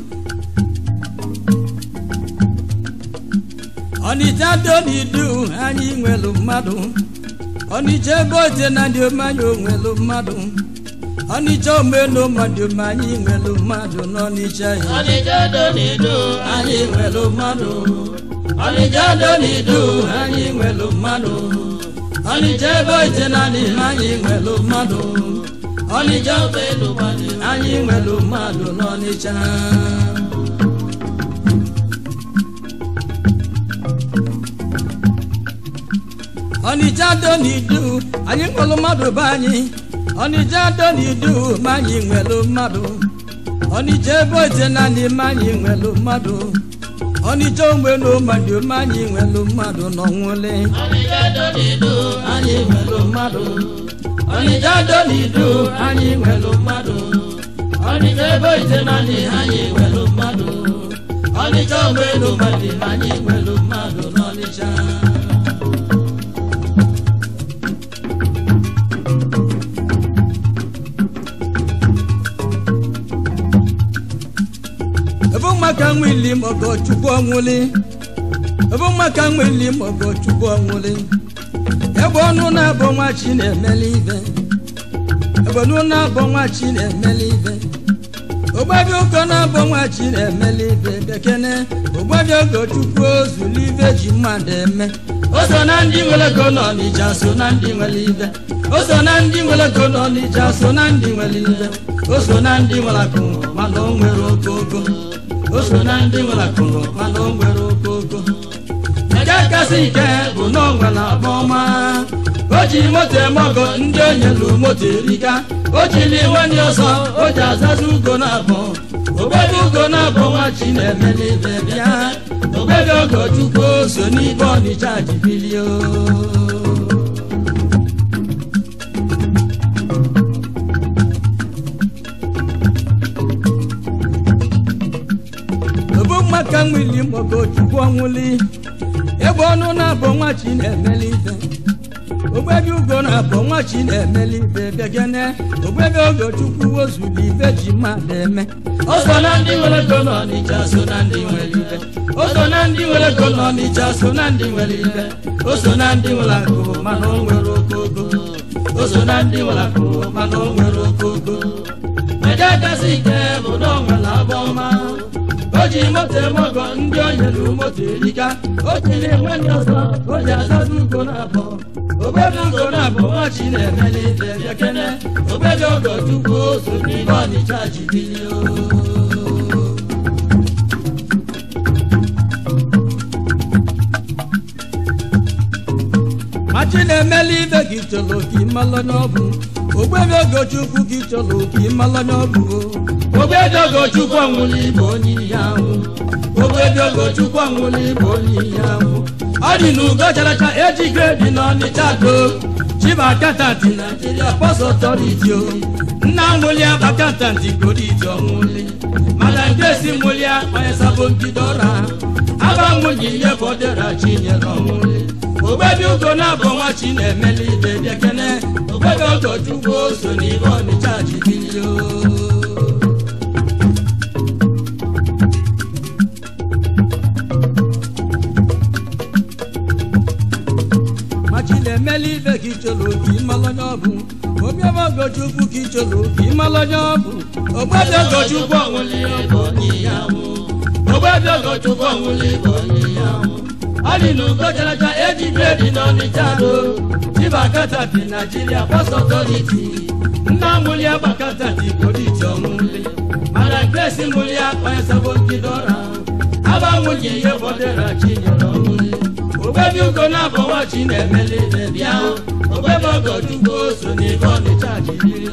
Ọnịcha do n'idu anyị nwelu mmadụ Ọnịcha ebe ote na ndị omanya onwelu mmadụ Ọnịcha omenu mmadụ ma anyị nwelu mmadụ n'Ọnịcha Ọnịcha do n'idu anyị nwelu mmadụ Ọnịcha do n'idu anyị nwelu mmadụ Ọnịcha ebe ote na ndị anyị nwelu mmadụ Ọnịcha omenu mmadụ anyị nwelu mmadụ n'Ọnịcha Ọnịcha do n'idu anyị nwelu mmadụ be anyị Ọnịcha do n'idu ma anyị nwelu mmadụ Ọnịcha ebe ote na ndị ma anyị nwelu mmadụ Ọnịcha omenu mmadụ ma anyị nwelu mmadụ n'ọnwụle Ọnịcha do n'idu anyị nwelu mmadụ Ọnịcha do n'idu anyị nwelu mmadụ Ọnịcha ebe ite na ndị anyị nwelu mmadụ Ọnịcha omenu mmadụ anyị nwelu mmadụ n'Ọnịcha Ebe maka nwili mọgọ Chukwu ọnwụli Ebe maka nwili mọgọ Chukwu ọnwụli Ebe ọnụ na-abụ nwa chi na-emeli ibe Ebe ọnụ na-abụ nwa chi na-emeli ibe Ogbabi ụkọ na-abụ nwa chi na-emeli ibe Bekene ogbabi ogo Chukwu ozulu ibe ji mmadụ eme O so na ndị nwere ego n'Ọnịcha so na ndị nwere ibe O so na ndị nwere ego n'Ọnịcha so na ndị nwere ibe O so na ndị nwere akụ mana o nwere ogogo O so na ndị nwere akụ mana o nwere ogogo Nke kasị ike bụ na o nwere agba ọma O ji moto eme ọgọ ndị o nyelu moto erika O jiri iwe ndị ọsọ o ji azazi ugo na-abụ Ogbebi ugo na-abụ nwa chi na-emeli ibe bịa Ogbebi ogo Chukwu so n'ibe Ọnịcha ji bilie Maka nwili mọgọ Chukwu ọnwụli Ebe ọnụ na-abụ nwa chi na-emeli ibe Ogbebi ugo na-abụ nwa chi na-emeli ibe Bekene ogbebi ogo Chukwu ozulu ibe ji mmadụ eme O so na ndị nwere ego n'Ọnịcha so na ndị nwere ibe O so na ndị nwere ego n'Ọnịcha so na ndị nwere ibe O so na ndị nwere akụ mana o nwere ogogo O so na ndị nwere akụ mana o nwere ogogo Nke kasị ike bụ na o nwere agba ọma O ji moto eme ọgọ ndị o nyelu moto erika O jiri enwe ndị ọzọ o ji azazi ugo na-abụ Ogbebi ugo na-abụ nwa chi na-emeli ibe Bekene ogbebi ogo Chukwu so n'ibe Ọnịcha ji bilie Machi na-emeli ibe gị chọrọ ka ịmalụ n'ọbụ Ogbebi ogo Chukwu gị chọrọ ka ịmalụ n'ọbụ Ogbebi ogo Chukwu ọnwụli bụ onye ihe ahụ Ogbebi ogo Chukwu ọnwụli bụ onye ihe ahụ Ọ dị n'ugo characha eji gredi n'Ọnịcha do Chiba akatanti Nigeria Post Authority Nna nwụli abakatanti koriti ọnwụli Mana nke si nwụli onye sabo mbidora Aba nwụnyi ihe fọdụra chinyere ọnwụli Ogbebi ugo na-abụ nwa chi na-emeli ibe Bekene ogbebi ogo Chukwu so n'ibe Ọnịcha ji bilie emeli ibe gị chọrọ ka ịmalụ onye ọ bụ Ogbebi ogo Chukwu ka ị chọrọ ka ịmalụ onye ọ bụ Ogbebi ogo Chukwu ọnwụli bụ onye ihe ahụ Ogbebi ogo Chukwu ọnwụli bụ onye ihe ahụ Ọ dị n'ugo characha eji gredi n'Ọnịcha do Chiba akatanti Nigeria Post Authority Nna nwụli agbakatanti koriti ọnwụli Mana nke si nwụli onye sabo mbidora Aba nwụnyi ihe fọdụra chinyere ọnwụli Ogbebi ugo na-abụ nwa chi na-emeli ibe bịa Ogbebi ogo Chukwu so n'ibe Ọnịcha ji bilie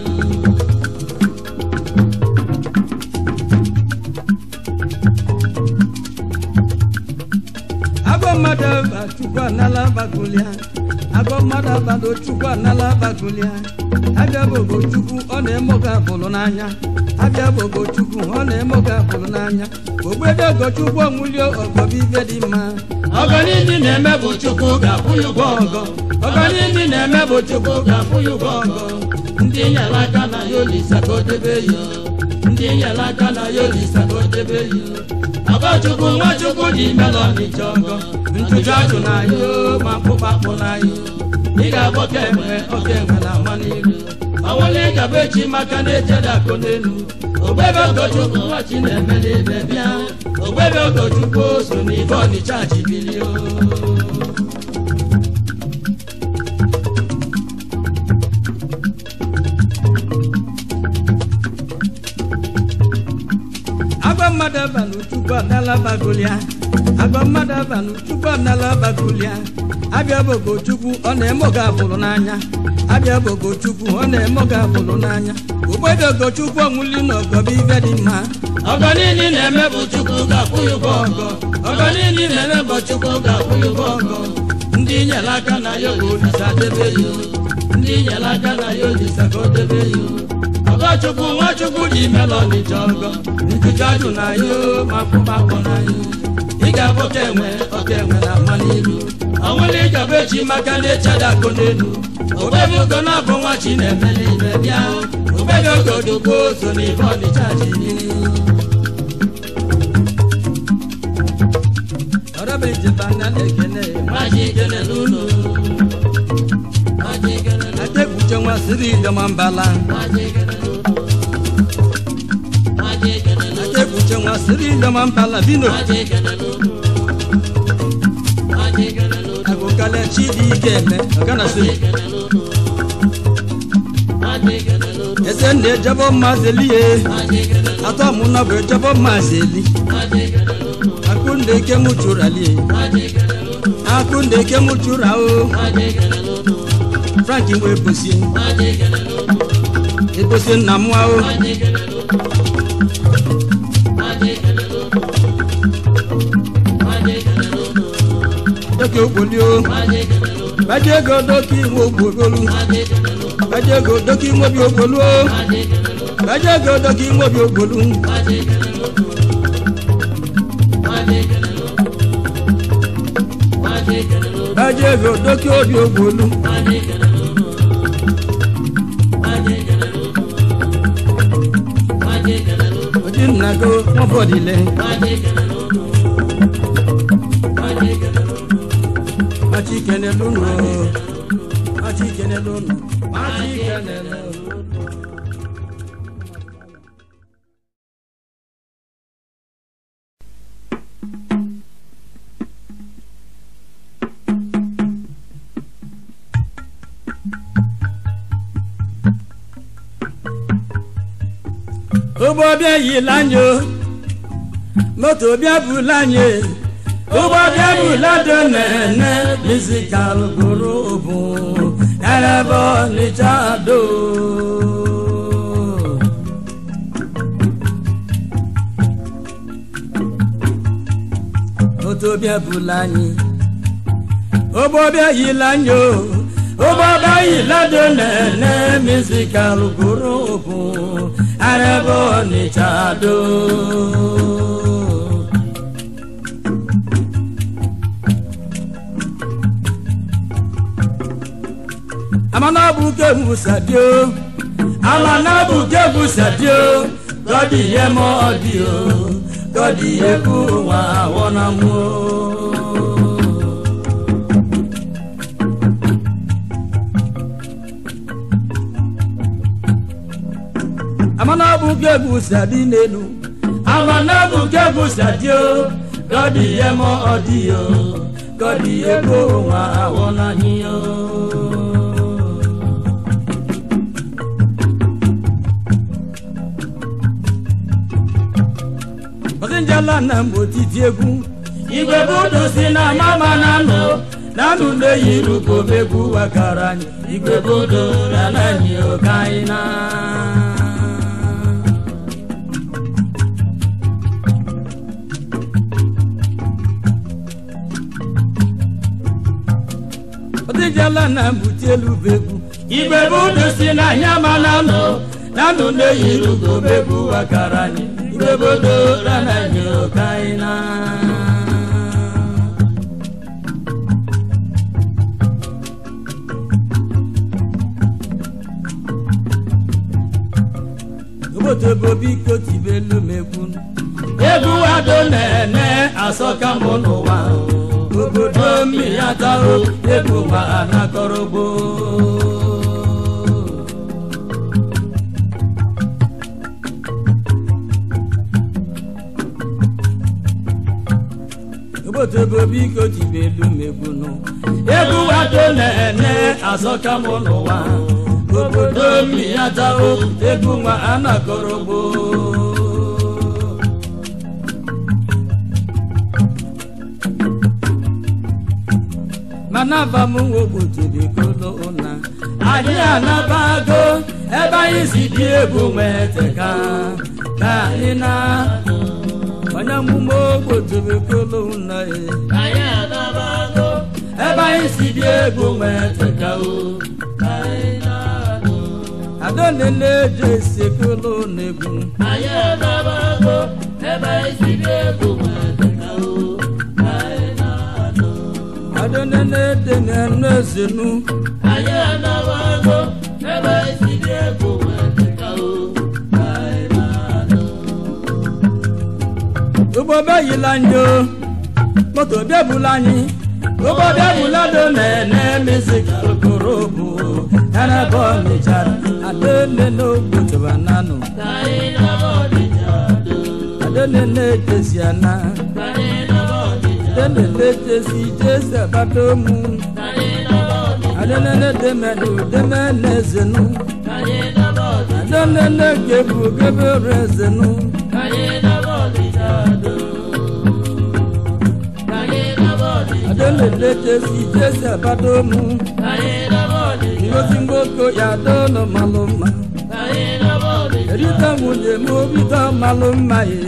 Agụ mmadụ aba Chukwu anala bagụlia Agụ mmadụ abado Chukwu anala bagụlia Abịa bụ ogo Chukwu ọ na-eme oge abụlụ n'anya Abịa bụ ogo Chukwu ọ na-eme oge abụlụ n'anya Ogbebi ogo Chukwu ọnwụli ọgọbi ibe dị mma Ọgọ niile na-eme bụ Chukwu ga-akwụ ya ụgwọ ọgọ Ọgọ niile na-eme bụ Chukwu ga-akwụ ya ụgwọ ọgọ ndị nyalaka na yolisa kodebe yo ndị nyalaka na yolisa kodebe yo Abachukwu Nwachukwu dị melodi chọgọ ntụjụ ajụ na yo ma mkpụkpakpụ na yo ị ga-abọ kemgbe oke enwe na ama n'iru ọnwụla ị gaba echi maka na-ejeda akụ n'elu ogbebe Ogochukwu nwachi na-emeli ibe bịa ogbebe Ogochukwu so n'ibe Ọnịcha ji bilio agba mmadụ abalị tupu anala bagolia agba mmadụ abalị tupu anala bagolia abịa bụ Ogochukwu ọ na-eme oge abụrụ n'anya abịa bụ Ogochukwu ọ na-eme oge abụrụ n'anya ụgbọdụ Ogochukwu ọnwụli na ọgọbụ ibe dị mma ọgọ niile na-eme bụ Chukwu ga-akwụ ya ụgwọ ọgọ ọgọ niile na-eme bụ Chukwu ga-akwụ ya ụgwọ ọgọ ndị nyere aka na ya Olisa debe yo ndị nyere aka na ya Olisa ka o debe yo Ogochukwu Nwachukwu dị melodi chọgọ ntụjụ ajụ na yo ma mkpụkpakpụ na yo ị ga-abụ oke enwe oke enwe na ama n'iru ọnwụla ị gaba echi maka na-echeda akụ n'elu ogbebe Ugo na-abụ nwachi na-emeli ibe bịa ogbebe Ogochukwu so n'ibe Ọnịcha ji ọrọbụ ijebana na-ekene maji ikene n'ụlọ atekwuche nwa siri ijọma mbala atekwuche nwa siri ijọma mbala bino agụkale chidi ike eme ọgana siri eze nna ejebo mmazi elie atọ mụ na bụ ejebo mmazi eli akụnde ike mụ chụrụ alie akụnde ike mụ chụrụ ahụ Frank nwe ebosi ebosi nna m ahụ doki ogboli o baje ego doki nwe ogbolu baje ego doki nwe obi ogbolu o baje ego doki nwe obi ogbolu baje ego doki obi ogbolu odi nnago nwafọdile machi kene lunu machi kene lunu machi kene lunu Ụgbọ bịa yila anyị moto bịa bụla anyị ụgbọ bịa bụla do nene mizikal gụrụ bụ yarebe Ọnịcha do moto bịa bụla anyị ụgbọ bịa yila anyị ụgbọ bịa yila do nene mizikal gụrụ bụ yarebe Ọnịcha do amana buke musadio amana buke musadio godi ye mo dio godi ye ku wa wona mo amana buke musadi nenu amana buke musadio godi ye mo dio godi ye ku wa wona hiyo njala na mbotiti egwu Igwegwu si na mama nano nanu ne yiru ko megwu wakara Igwegwu na nani okaina njala na mbutielu begwu Igwegwu si na nyama nano nanu ne yiru ko megwu wakara Igwegwu na nani okaina Ogbuotobo biko tibelu megwu egwu ado na-ene asọka mụ n'ụwa obodo mmiri atahụ egwu ma anakọrọgbo Ogbuotobo biko tibelu megwu egwu ado na-ene asọka mụ n'ụwa obodo mmiri atahụ egwu ma anakọrọgbo Afam Ogbuotobo na anyị anabago ebe anyị si dị egwu nweteka ka anyị na onye mụme Ogbuotobo na anyị anabago ebe anyị si dị egwu nweteka ka anyị na adonene jesi kolo negwu anyị anabago ebe anyị si dị egwu nweteka Adonene dene nezenu aye anawago ebe isi dị egwu nweteka o kainado Ugbo beyila nyo moto bịabula anyị Ugbo bịabula donene music okorobo Kana boni chara adonene Ogbuotobo nanu kainado Adonene kesiana kainado Adene letesi jese batomu Adene demenu demene zenu Adene gebu gebere zenu Adene letesi jese batomu Ngozimboko ya dono maluma Erita munye mobita maluma ye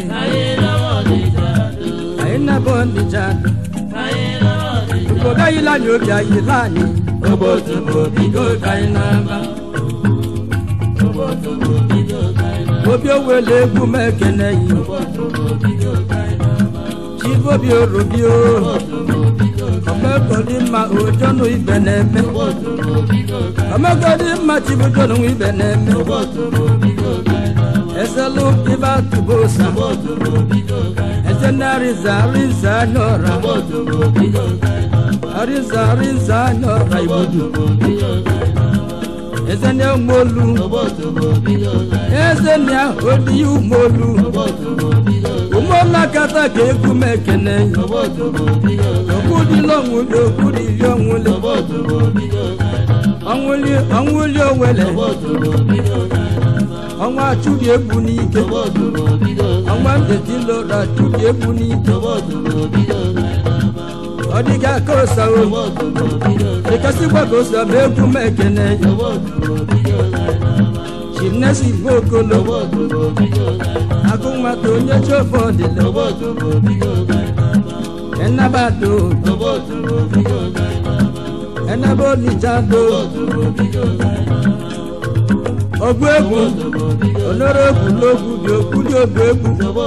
Aina bondi jadu Ukoga ila nyobya ilani Ogbuotobo bigo kainaba Ogbuotobo bigo kainaba Obyo wele kumekene yi Ogbuotobo bigo kainaba Chivo bio robio Ogbuotobo bigo kainaba Omekodi ma ojono ibeneme Ogbuotobo bigo kainaba Omekodi ma chivo jono ibeneme Ogbuotobo bigo kainaba Eselu iba tubosa Ogbuotobo bigo kainaba Esenariza riza nyora Ogbuotobo bigo kainaba Ariza ariza nyora ibudu Esenya umolu Ogbuotobo bigo kainaba Esenya odi umolu Ogbuotobo bigo Umola kata kekumekene Ogbuotobo bigo Okudi lonwule okudi yonwule Ogbuotobo bigo kainaba Onwuli onwuli owele Ogbuotobo bigo kainaba Onwa chudi egwu n'ike Ogbuotobo bigo kainaba Onwa ndeti lora chudi egwu n'ike Ogbuotobo bigo kainaba Odiga kosa o Ogbuotobo bigo kainaba Ekasi gwa kosa megwu mekene Ogbuotobo bigo kainaba Chimnesi vokolo Ogbuotobo bigo kainaba Agụnwata onye chofo dile Ogbuotobo bigo kainaba Enabado Ogbuotobo bigo kainaba Enabo nijado Ogbuotobo bigo kainaba Ogwegwu onoro ogwulogwu dị okwu dị ogwegwu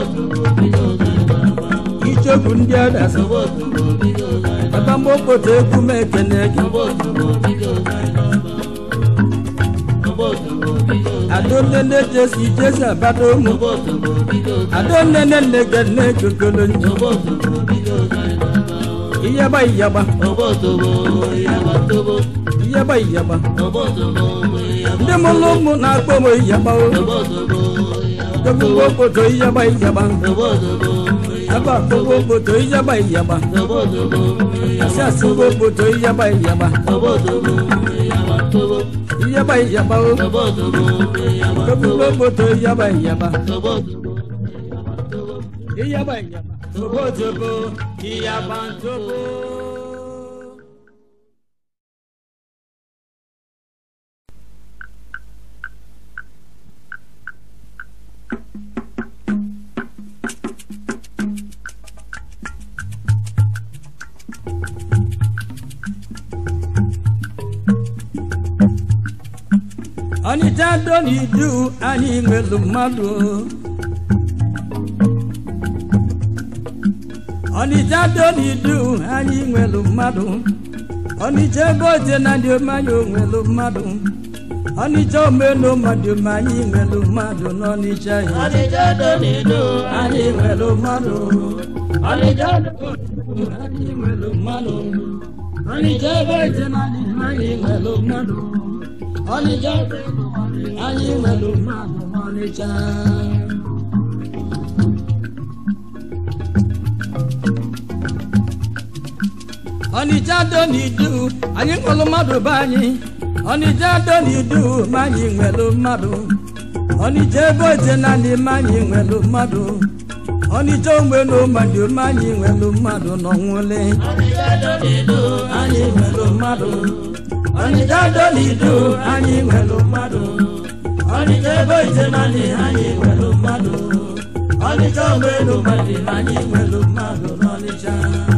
ichekwu ndị adasa ebe mgbokpoto egwu m ekene gị adonnene jesi jesi abado ụmụ adonnene nnege nne kokolo nji iyaba iyaba iyaba iyaba ndị mụlụ ụmụ na-akpọ m iyaba o Ogbuotobo iyaba iyaba aba Ogbuotobo iyaba iyaba asị asị Ogbuotobo iyaba iyaba iyaba iyaba o Ogbuotobo iyaba iyaba iyaba iyaba Ogbuotobo iyaba ntobo Onita doni du ani nwelu mmadụ Onita doni du ani nwelu mmadụ Onita gote na ndị mmanya nwelu mmadụ Ọnịcha omenu mmadụ ma anyị nwere mmadụ n'Ọnịcha ya. Ọnịcha do n'ido anyị nwere mmadụ. Ọnịcha do anyị nwere mmadụ. Ọnịcha ebe ije na anyị nwere mmadụ. Ọnịcha ebe anyị nwere mmadụ n'Ọnịcha. Ọnịcha do n'ido anyị nwere mmadụ be anyị. Ọnịcha do n'ido ma anyị nwere mmadụ. Ọnịcha ebe ije na anyị nwere mmadụ. Ọnịcha omenu mmadụ ma anyị nwere mmadụ n'ọnwụle. Ọnịcha do n'ido anyị nwere mmadụ. Ọnịcha do n'ido anyị nwere mmadụ. Ọnịcha ebe ije na anyị nwere mmadụ. Ọnịcha omenu mmadụ ma anyị nwere mmadụ n'Ọnịcha.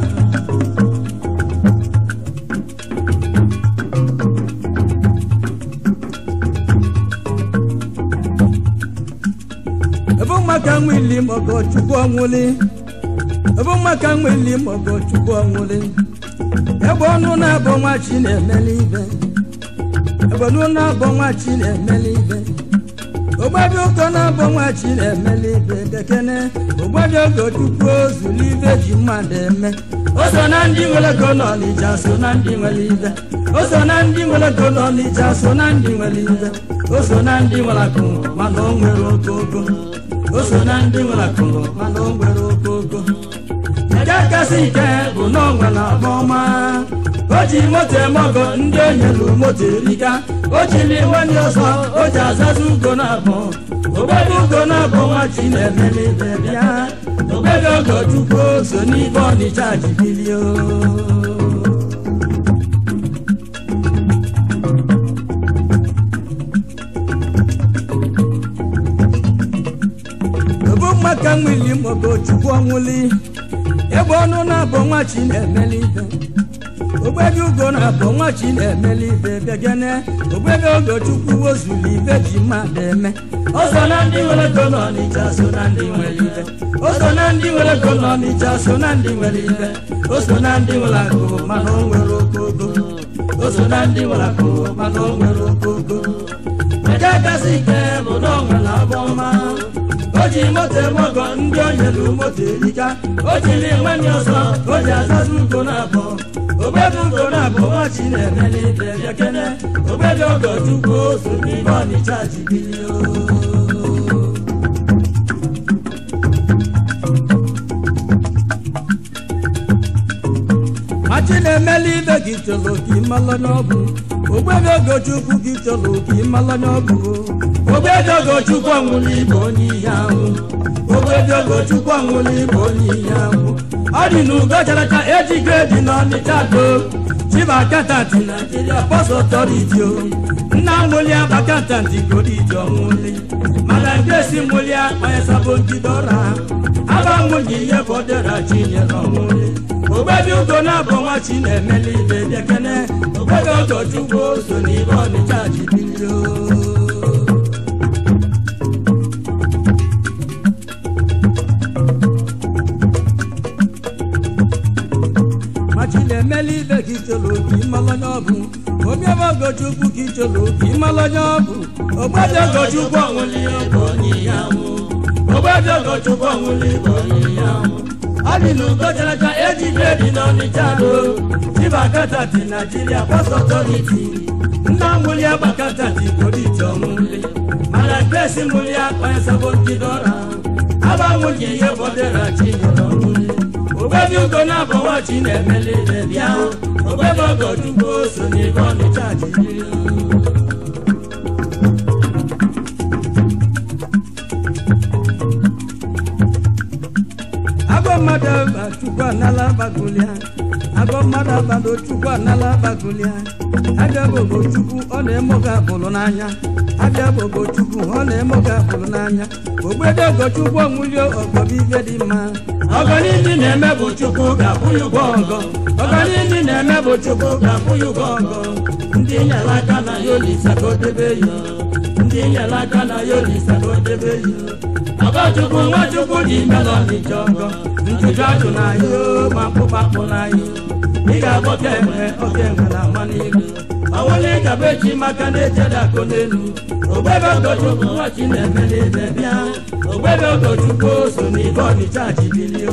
Maka nwili mogo chukwu ọnwụli. Ebe maka nwili mogo chukwu ọnwụli. Ebe ọnụ na-abụ nwa chi na-emeli ibe. Ebe ọnụ na-abụ nwa chi na-emeli ibe. Ogbabi ụkọ na-abụ nwa chi na-emeli ibe. Kekene ogbabi ogo chukwu ozulu ibe ji mmadụ eme. O so na ndị nwere ego n'Ọnịcha so na ndị nwere ibe. O so na ndị nwere ego n'Ọnịcha so na ndị nwere ibe. O so na ndị nwere akụ mana o nwere ogogo. O so na ndị nwere akụ mana o nwere ogogo. Nke kasị ike bụ na o nwere abụ ọma. O ji moto eme ọgọ ndị o nyelu moto erika. O jiri nwanyị ọzọ o ji azazi ugo na-abụ. Ogbebi ugo na-abụ nwa chi na-emeli ibe bịa. Ogbebi ogo chukwu so n'ibe Ọnịcha ji bilie. Maka nwili mogo chukwu ọnwụli. Ebe ọnụ na-abụ nwa chi na-emeli ibe. Ogbebi ugo na-abụ nwa chi na-emeli ibe begene. Ogbebi ogo chukwu ozulu ibe ji mmadụ eme. O so na ndị nwere ego n'Ọnịcha so na ndị nwere ibe. O so na ndị nwere ego n'Ọnịcha so na ndị nwere ibe. O so na ndị nwere akụ mana o nwere ogogo. O so na ndị nwere akụ mana o nwere ogogo. Nke kasị ike bụ na o nwere abụ ọma. O ji moto eme ọgọ ndị o nyelu moto erika. O jiri nwanyị ọzọ o ji azazi ugo na-abụ. Ogbebi ugo na-abụ nwa chi na-emeli ibe bekene. Ogbebi ogo chukwu so n'ibe Ọnịcha ji bilie. Machi na-emeli ibe gị chọrọ ka ị malụ n'ọbụ. Ogbebi ogo chukwu gị chọrọ ka ị malụ n'ọbụ. Ogbebi ogo chukwu ọnwụli bụ onye ihe ahụ. Ogbebi ogo chukwu ọnwụli bụ onye ihe ahụ. Ọ dị n'ugo characha ejigo eji n'Ọnịcha do. Chief Accountant Nigeria Post Authority o. Nna nwụlia Accountant Godiji ọnwụli. Mana Grace nwụlia onye sabo njidora. Aba nwunye ihe fọdụra chinyere ọnwụli. Ogbebi ugo na-abụ nwa chi na-emeli ibe dekene. Ogbebi ogo chukwu so n'ibe Ọnịcha ji bilie. Emeli ibe gị chọrọ ka ịmalụ onye ọ bụ. Ogbebi ogo chukwu gị chọrọ ka ịmalụ onye ọ bụ. Ogbebi ogo chukwu ọnwụli bụ onye ihe ahụ. Ogbebi ogo chukwu ọnwụli bụ onye ihe ahụ. Ọ dị n'ugo characha ejigo eji n'Ọnịcha do. Chief Accountant Nigeria Post Authority. Nna nwụlia Accountant Godiji ọnwụli. Mana Grace nwụlia onye sabo njidora. Aba nwunye ihe fọdụra chinyere ọnwụli. Ogbebi ugo na-abụ nwa chi na-emeli ibe bịa. Ogbebi ogo chukwu so n'ibe Ọnịcha ji bilie. Agụ mmadụ aba chukwu anala bagụlia. Agụ mmadụ abado chukwu anala bagụlia. Abịa bụ ogo chukwu ọ na-eme oge abụrụ n'anya. Abịa bụ ogo chukwu ọ na-eme oge abụrụ n'anya. Ogbebi ogo chukwu ọnwụli ọgọbi ibe dị mma. Ọgọ niile na-eme bụ chukwu ga-akwụ ya ụgwọ ọgọ. Ọgọ niile na-eme bụ chukwu ga-akwụ ya ụgwọ ọgọ. Ndị nyere aka na ya Olisa ka o debe ya. Ndị nyere aka na ya Olisa ka o debe ya. Ọgọ chukwu nwa chukwu ji mela Ọnịcha ọgọ. Njuju ajụ na ya ma mkpụkpakpụ na ya. Iga boke me oke na manilu. Awole ka bechi maka na ejeda konelu. Ogbebe ogochukwu nwa Chinemele bebia. Ogbebe ogochukwu so ni body charge bilio.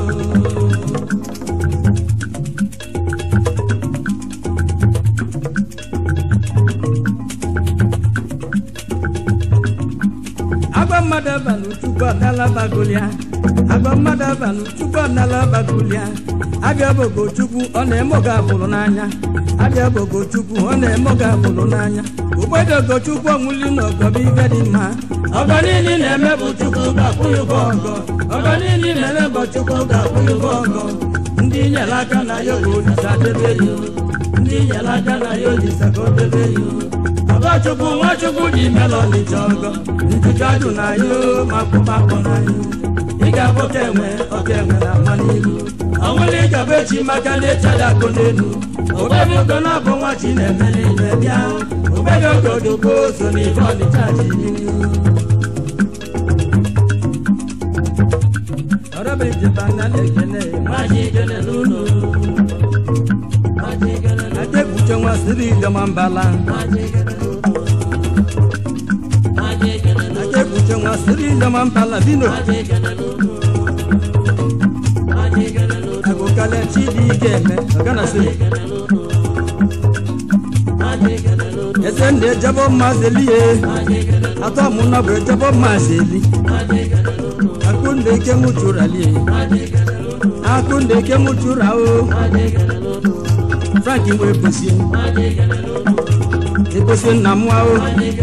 Agba madabanu chukwu nala bagolia. Agba madabanu chukwu nala bagolia. Abia bogo chukwu ọ na-emoga bụrụ n'anya. Abia bogo chukwu ọ na-emoga bụrụ n'anya. Obodo go chukwu onwuli n'ogobi ibe dị mma. Ọgọ niile na-eme bụ chukwu ga-akwụghị ụgwọ ọgọ. Ọgọ niile na-eme bụ chukwu ga-akwụghị ụgwọ ọgọ. Ndị nyere aka na ya olisa debe yo. Ndị nyere aka na ya olisa ka o debe yo. Ọgọ chukwu nwa chukwu ji melọni chọgọ. Ntụchadụ na yo ma kpụkpakpọ na yo. Ị ga-abụ ka enwe oke enwe na mmanụ ilu. Onwere ka bechi maka na echada akụ n'elu. Ogbebe ogo na abụ nwa Chinemele ibe bịa. Ogbebe ogo dogo so n'ife ọdịcha ji n'ihu. Ọrọbe jita na na-ekene maji ikene n'ụlọ. Ake kpuche nwa siri ijọma mbala. Ake kpuche nwa siri ijọma mbala bino. Agokale chidi keme agana se. Esende jabo mazeliye. Ato muna bwe jabo mazeli. Akunde ke muturali. Akunde ke muturao. Franki mwe posi. E posi na mwao.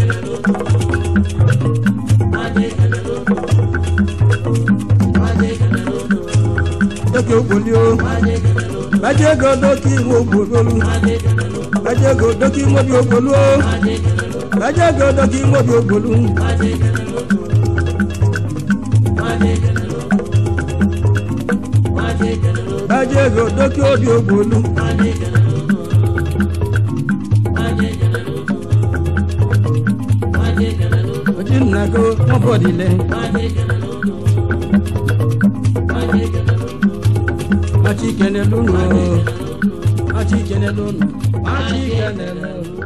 Doki obolio. Baje go doki obololu. Baje go doki mobi obolu. Baje go doki mobi obolu. Baje go doki obi obolu. Odinna go mobodile. Achikene lunu, achikene lunu, achikene lunu.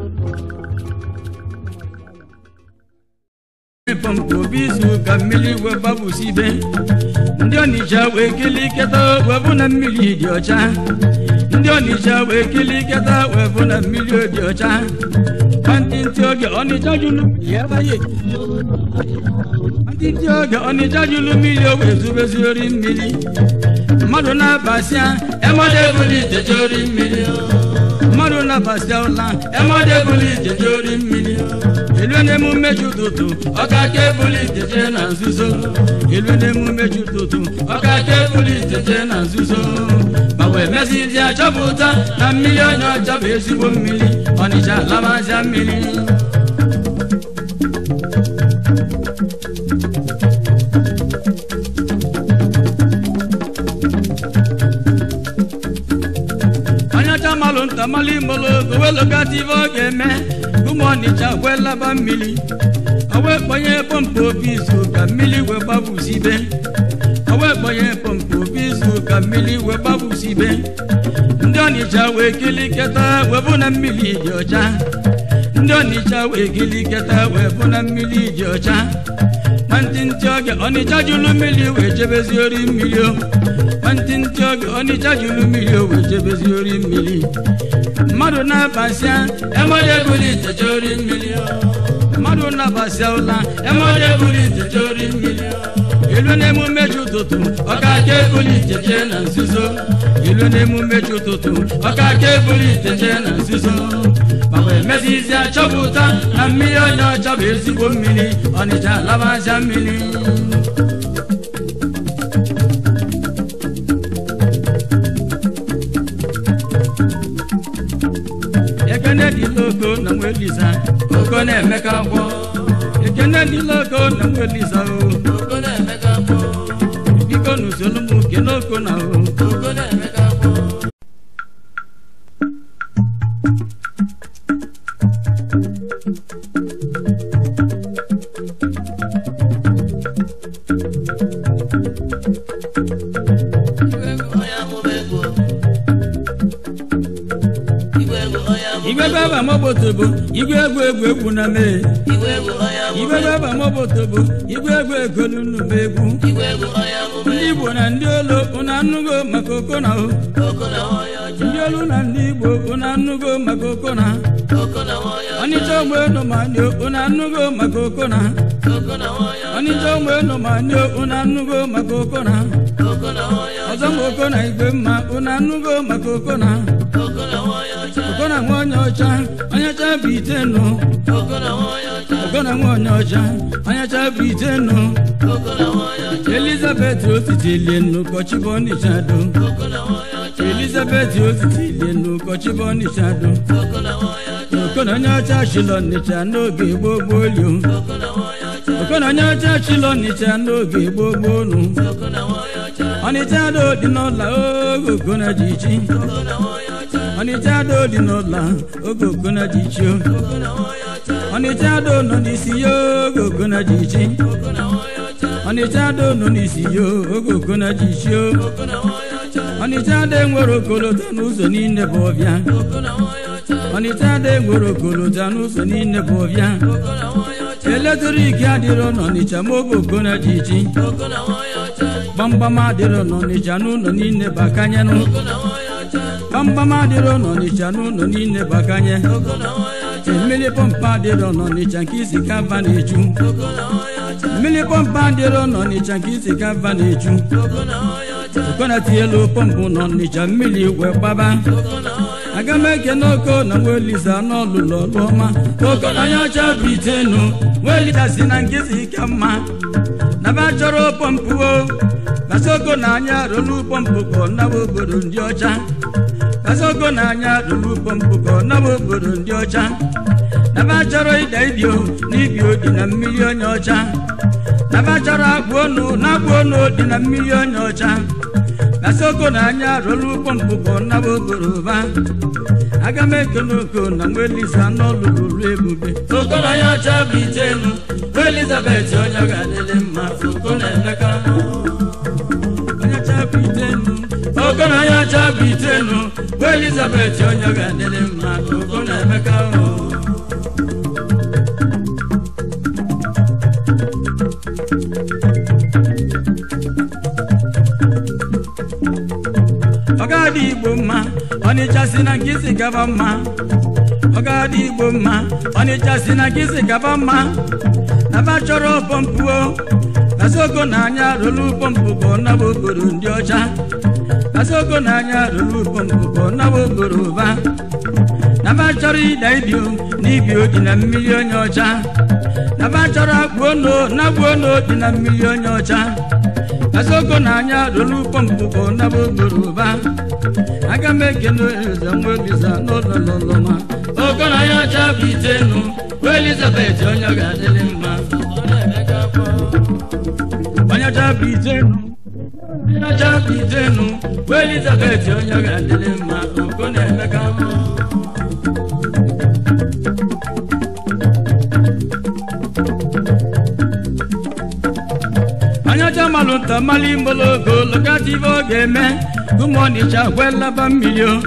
Pompo bisu kamili we babu sibe. Ndi Onitsha we kili keta we buna mmiri dị ọcha. Ndi Onitsha we kili keta we buna mmiri dị ọcha. Antinti oge Onitsha julu ya baye. Antinti oge Onitsha julu mmiri we zubezi ori mmiri. Mmadụ na-abasịa emode buli jejori mmiri. Mmadụ na-abasịa ụla emode buli jejori mmiri. Elu n'emume ụtụtụ ọka ka ebuli jeje na nzuzo. Elu n'emume ụtụtụ ọka ka ebuli jeje na nzuzo. Ma wee mezizi achọpụta na mmiri onye ọcha bụ ezigbo mmiri. Onitsha alabazịa mmiri. Tamali molo gowelo gativo geme Umo Onitsha we laba mmiri. Awe kponye pompo bisu ka mmiri we babu sibe. Awe kponye pompo bisu ka mmiri we babu sibe. Ndị Onitsha we kili keta we bụ na mmiri dị ọcha. Ndị Onitsha we kili keta we bụ na mmiri dị ọcha. Mantinti oge Onitsha julu mmiri we jebezi ori mmiri. Mantinti oge Onitsha julu mmiri we jebezi ori mmiri. Mmadụ na-abasịa emode buli jejori mmiri. Mmadụ na-abasịa ụla emode buli jejori mmiri. Elu n'emume ụtụtụ ọka ka ebuli jeje na nzuzo. Elu n'emume ụtụtụ ọka ka ebuli jeje na nzuzo. Ma wee mezizi achọpụta na mmiri onye ọcha bụ ezigbo mmiri. Onitsha alabazịa mmiri. Ekene di logo na mweliza Okona emeka ngwo. Ekene di logo na mweliza Okona emeka ngwo. Biko n'usoro mụ kene Okona Okona emeka ngwo. Igwegwu Afam Ogbuotobo Igwegwu egwu egwu na me Igwegwu Afam Ogbuotobo Igwegwu egolu n'ubegwu ndị Igbo na ndị Olo unu anụgo maka Okona o ndị Olo na ndị Igbo unu anụgo maka Okona Ọnịcha ogbe unu ma ndị unu anụgo maka Okona Ọnịcha ogbe unu ma ndị unu anụgo maka Okona ọzọ m Okona igwe mma unu anụgo maka Okona Okona nwa Onyeocha Onyeocha bụ itenu Okona nwa Onyeocha Onyeocha bụ itenu Elizabeth ositilie n'ụkọchị bụ Onitsha-do Elizabeth ositilie n'ụkọchị bụ Onitsha-do Okona Onyeocha chịlị Onitsha n'oge gboo gboo olio Okona Onyeocha chịlị Onitsha n'oge gboo gboo nu Onitsha-do dị n'ụlọ oge Okona ji chi Onitsha-do dị n'ụlọ oge Okona ji chi Onitsha-do nọ n'isi ya oge Okona ji chi Onitsha-do nọ n'isi ya oge Okona ji chi Onitsha-do enwere okolota n'ụzọ niile bụ ọbịa Onitsha-do enwere okolota n'ụzọ niile bụ ọbịa eletrik adịrọ n'Onitsha ma oge Okona ji chi gbamgbam adịrọ n'Onitsha n'ụlọ niile bakanyenụ gbamgbam adịrọ n'Onitsha n'ụlọ niile bakanye mmiri pọmpa adịrọ n'Onitsha nke isi kava na-eju mmiri pọmpa adịrọ n'Onitsha nke isi kava na-eju Okona tielu pọmpụ n'Onitsha mmiri wee gbaba aga m ekene Okona Nweliza n'ọlụlụ ọlụ ọma Okona Onyeocha bụ itenu Nweliza si na nke isi ka mma na ba chọrọ pọmpụ o basi Okona anya rụrụ pọmpụ ka ọ naba obodo ndị ọcha basi Okona anya rụrụ pọmpụ ka ọ naba obodo ndị ọcha na ba chọrọ ịda ibio n'ibio dị na mmiri Onyeocha na ba chọrọ akpụ ọnụ na akpụ ọnụ dị na mmiri Onyeocha basi Okona anya rụrụ pọmpụ ka ọ naba obodo ba aga m ekene Okona Nweliza n'ọlụlụ ebube Okona Onyeocha bụ itenu Elizabeth onye ga-adịrị mma Okona Emeka Onyeocha bụ itenu Okona Onyeocha bụ itenu Elizabeth onye ga-adịrị mma Okona Emeka ọgadị Igbo mma Onitsha si na nke isi gaba mma ọgadị Igbo mma Onitsha si na nke isi gaba mma na ba chọrọ pọmpụ o basi Okona anya rụrụ pọmpụ ka ọ naba obodo ndị ọcha basi Okona anya rụrụ pọmpụ ka ọ naba obodo ba na ba chọrọ ịda ibio n'ibio dị na mmiri Onyeocha na ba chọrọ akpụ ọnụ na akpụ ọnụ dị na mmiri Onyeocha basi Okona anya rụrụ pọmpụ ka ọ naba obodo ba aga m ekene Eze Nweliza n'ụlọlọlọma Okona Onyeocha bụ itenu Elizabeth onye ga-adịrị mma Onyeocha bụ itenu Onyeocha bụ itenu Elizabeth onye ga-adịrị mma Okona Emeka Onyeocha malụ nta mali mgbologo lokati ibe ọ ga-eme ụmụ Onitsha gwelaba mmiri o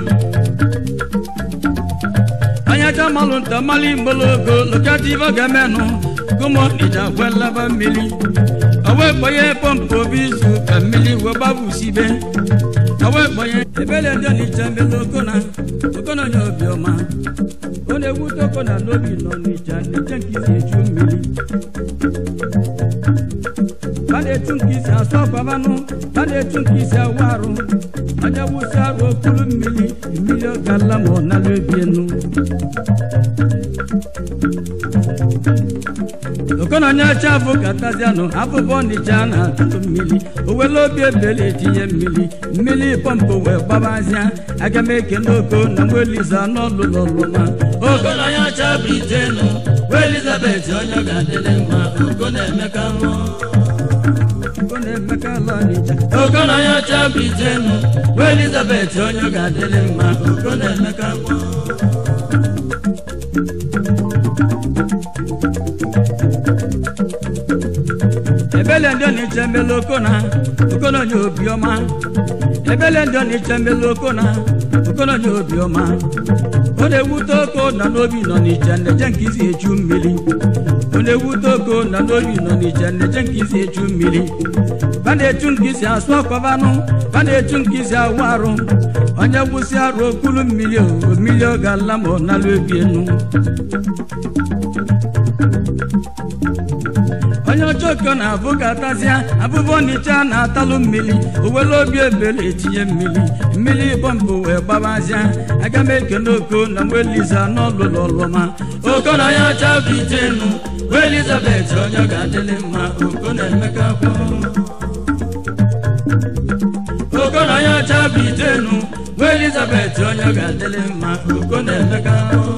Onyeocha malụ nta mali mgbologo lokati ibe ọ ga-emenụ ụmụ Onitsha gwelaba mmiri o wee kpọnye pọmpụ obi izu ka mmiri wee gbabusibe o wee kpọnye ebele ndị Onitsha mbele Okona Okona onye obiọma ọ na-ewute Okona n'obi n'Onitsha n'eche nke isi eju mmiri ba na-echu nke isi asọ ọkwabanụ ba na-echu nke isi awụ arụ aja wụsị arụ okpuru mmiri mmiri oge ala ma ọ nara ebienu Okona Onyeocha bụ katazianụ abụbọ Onitsha na-atụtụ mmiri o wele obi ebele etinye mmiri mmiri pọmpụ wee gbabazịa aga m ekene Okona Nweliza n'ọlụlụ ọlụma Okona Onyeocha bụ itenu Elizabeth onye ga-adịrị mma Okona Emeka Okona Emeka Onitsha Okona Onyeocha bụ itenu Elizabeth onye ga-adịrị mma Okona Emeka ebele ndị Onitsha mbele Okona Okona onye obiọma ebele ndị Onitsha mbele Okona Okona onye obiọma ọ na-ewute Okona n'obi nọ n'Ịcha nneje nke isi echu mmiri ọ na-ewute Okona n'obi nọ n'Ịcha nneje nke isi echu mmiri ba na-echu nke isi asụ ọkwabanụ ba na-echu nke isi awụ arụ onye gwụsị arụ okpuru mmiri o mmiri ọ ga-ala ma ọ nalụ ebi enu onye ọcha Okona abụ ga-atazịa abụbọ n'Ịcha na-atalụ mmiri owele obi ebele etinye mmiri mmiri bọmbụ wee gbabazịa aga m ekene Okona mgbe Eliza n'ọlụlụ ọlụma Okona onye ọcha bụ itenu wee Elizabeth onye ga-adịlị mma Okona Emeka kwụ Okona onye ọcha bụ itenu wee Elizabeth onye ga-adịlị mma Okona Emeka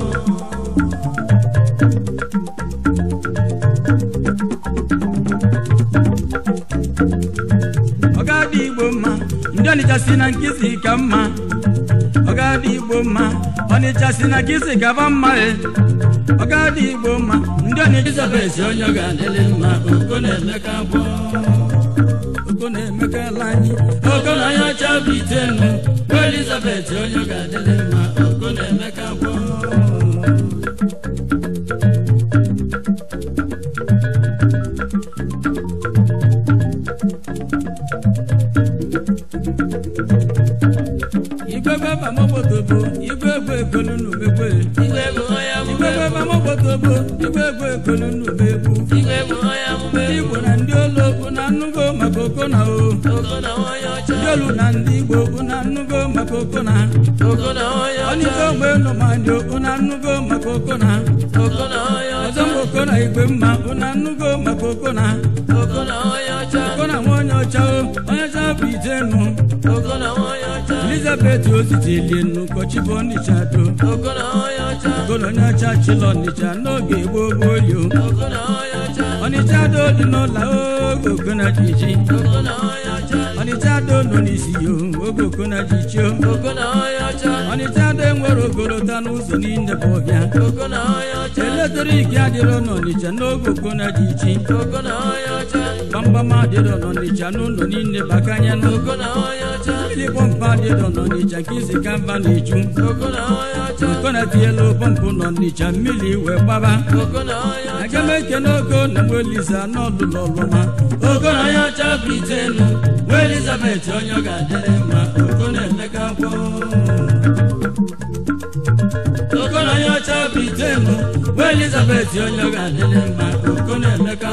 ndị Ọnịcha si na nkịsị ka mma ọ ga-adị Igbo mma Ọnịcha si na nkịsị ka ba mma e ọ ga-adị Igbo mma ndị Ọnịcha Elizabeth onye ga-adịlị mma Okona Emeka gwọ Okona Emeka la anyị Okona onye ọcha bụ itenu wee Elizabeth onye ga-adịlị mma Okona Emeka gwọ Ogbuotobo Igwegwu ekolu n'umegwe Igwegwu oya mume Igwegwu Ogbuotobo Igwegwu ekolu n'umegwu Igwegwu oya mume Igbo na ndị olo na nnụgo maka Okona o Okona Onyeocha ndị olu na ndị Igbo na nnụgo maka Okona Okona Onyeocha Ọnịcha ogbe nọ ma ndị na nnụgo maka Okona Okona Onyeocha ọzọ m Okona igwe mma na nnụgo maka Okona Okona Onyeocha Okona Onyeocha o Onyeocha bụ itenu Okona Onyeocha Elizabeth ositili n'ụkọchị bụ Ọnịcha do Okona Onyeocha Okona Onyeocha chịlọ Ọnịcha n'oge gboo gboo yo Okona Onyeocha Ọnịcha do dị n'ụlọ oge Okona ji ji Okona Onyeocha Ọnịcha do nọ n'isi yo oge Okona ji chio Okona Onyeocha Ọnịcha do enwere ogolota n'ụzọ niile bụ ọbịa Okona Onyeocha eletrik adịrọ n'Ọnịcha n'oge Okona ji ji Okona Onyeocha gbamgbam adịrọ n'Ọnịcha n'ụlọ niile bakanya na Okona Onyeocha mmiri pọmpụ adịrọ n'Ọnịcha nke isi ka mba na-eju Okona Onyeocha Okona tiela pọmpụ n'Ọnịcha mmiri wee gbaba Okona Onyeocha aga m ekene Okona mgbe Eliza n'ọlụlụ ọlụma Okona Onyeocha bụ itenu wee Elizabeth onye ga-adịrị mma Okona Emeka kwụ Okona Onyeocha bụ itenu wee Elizabeth onye ga-adịrị mma Okona Emeka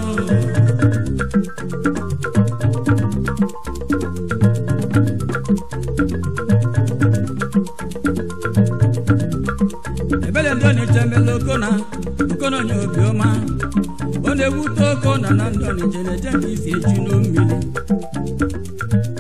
ebele ndị Ọnịcha emela Okona Okona onye obiọma ọ na-ewute Okona na ndị Ọnịcha na-eje nke isi eju n'mmiri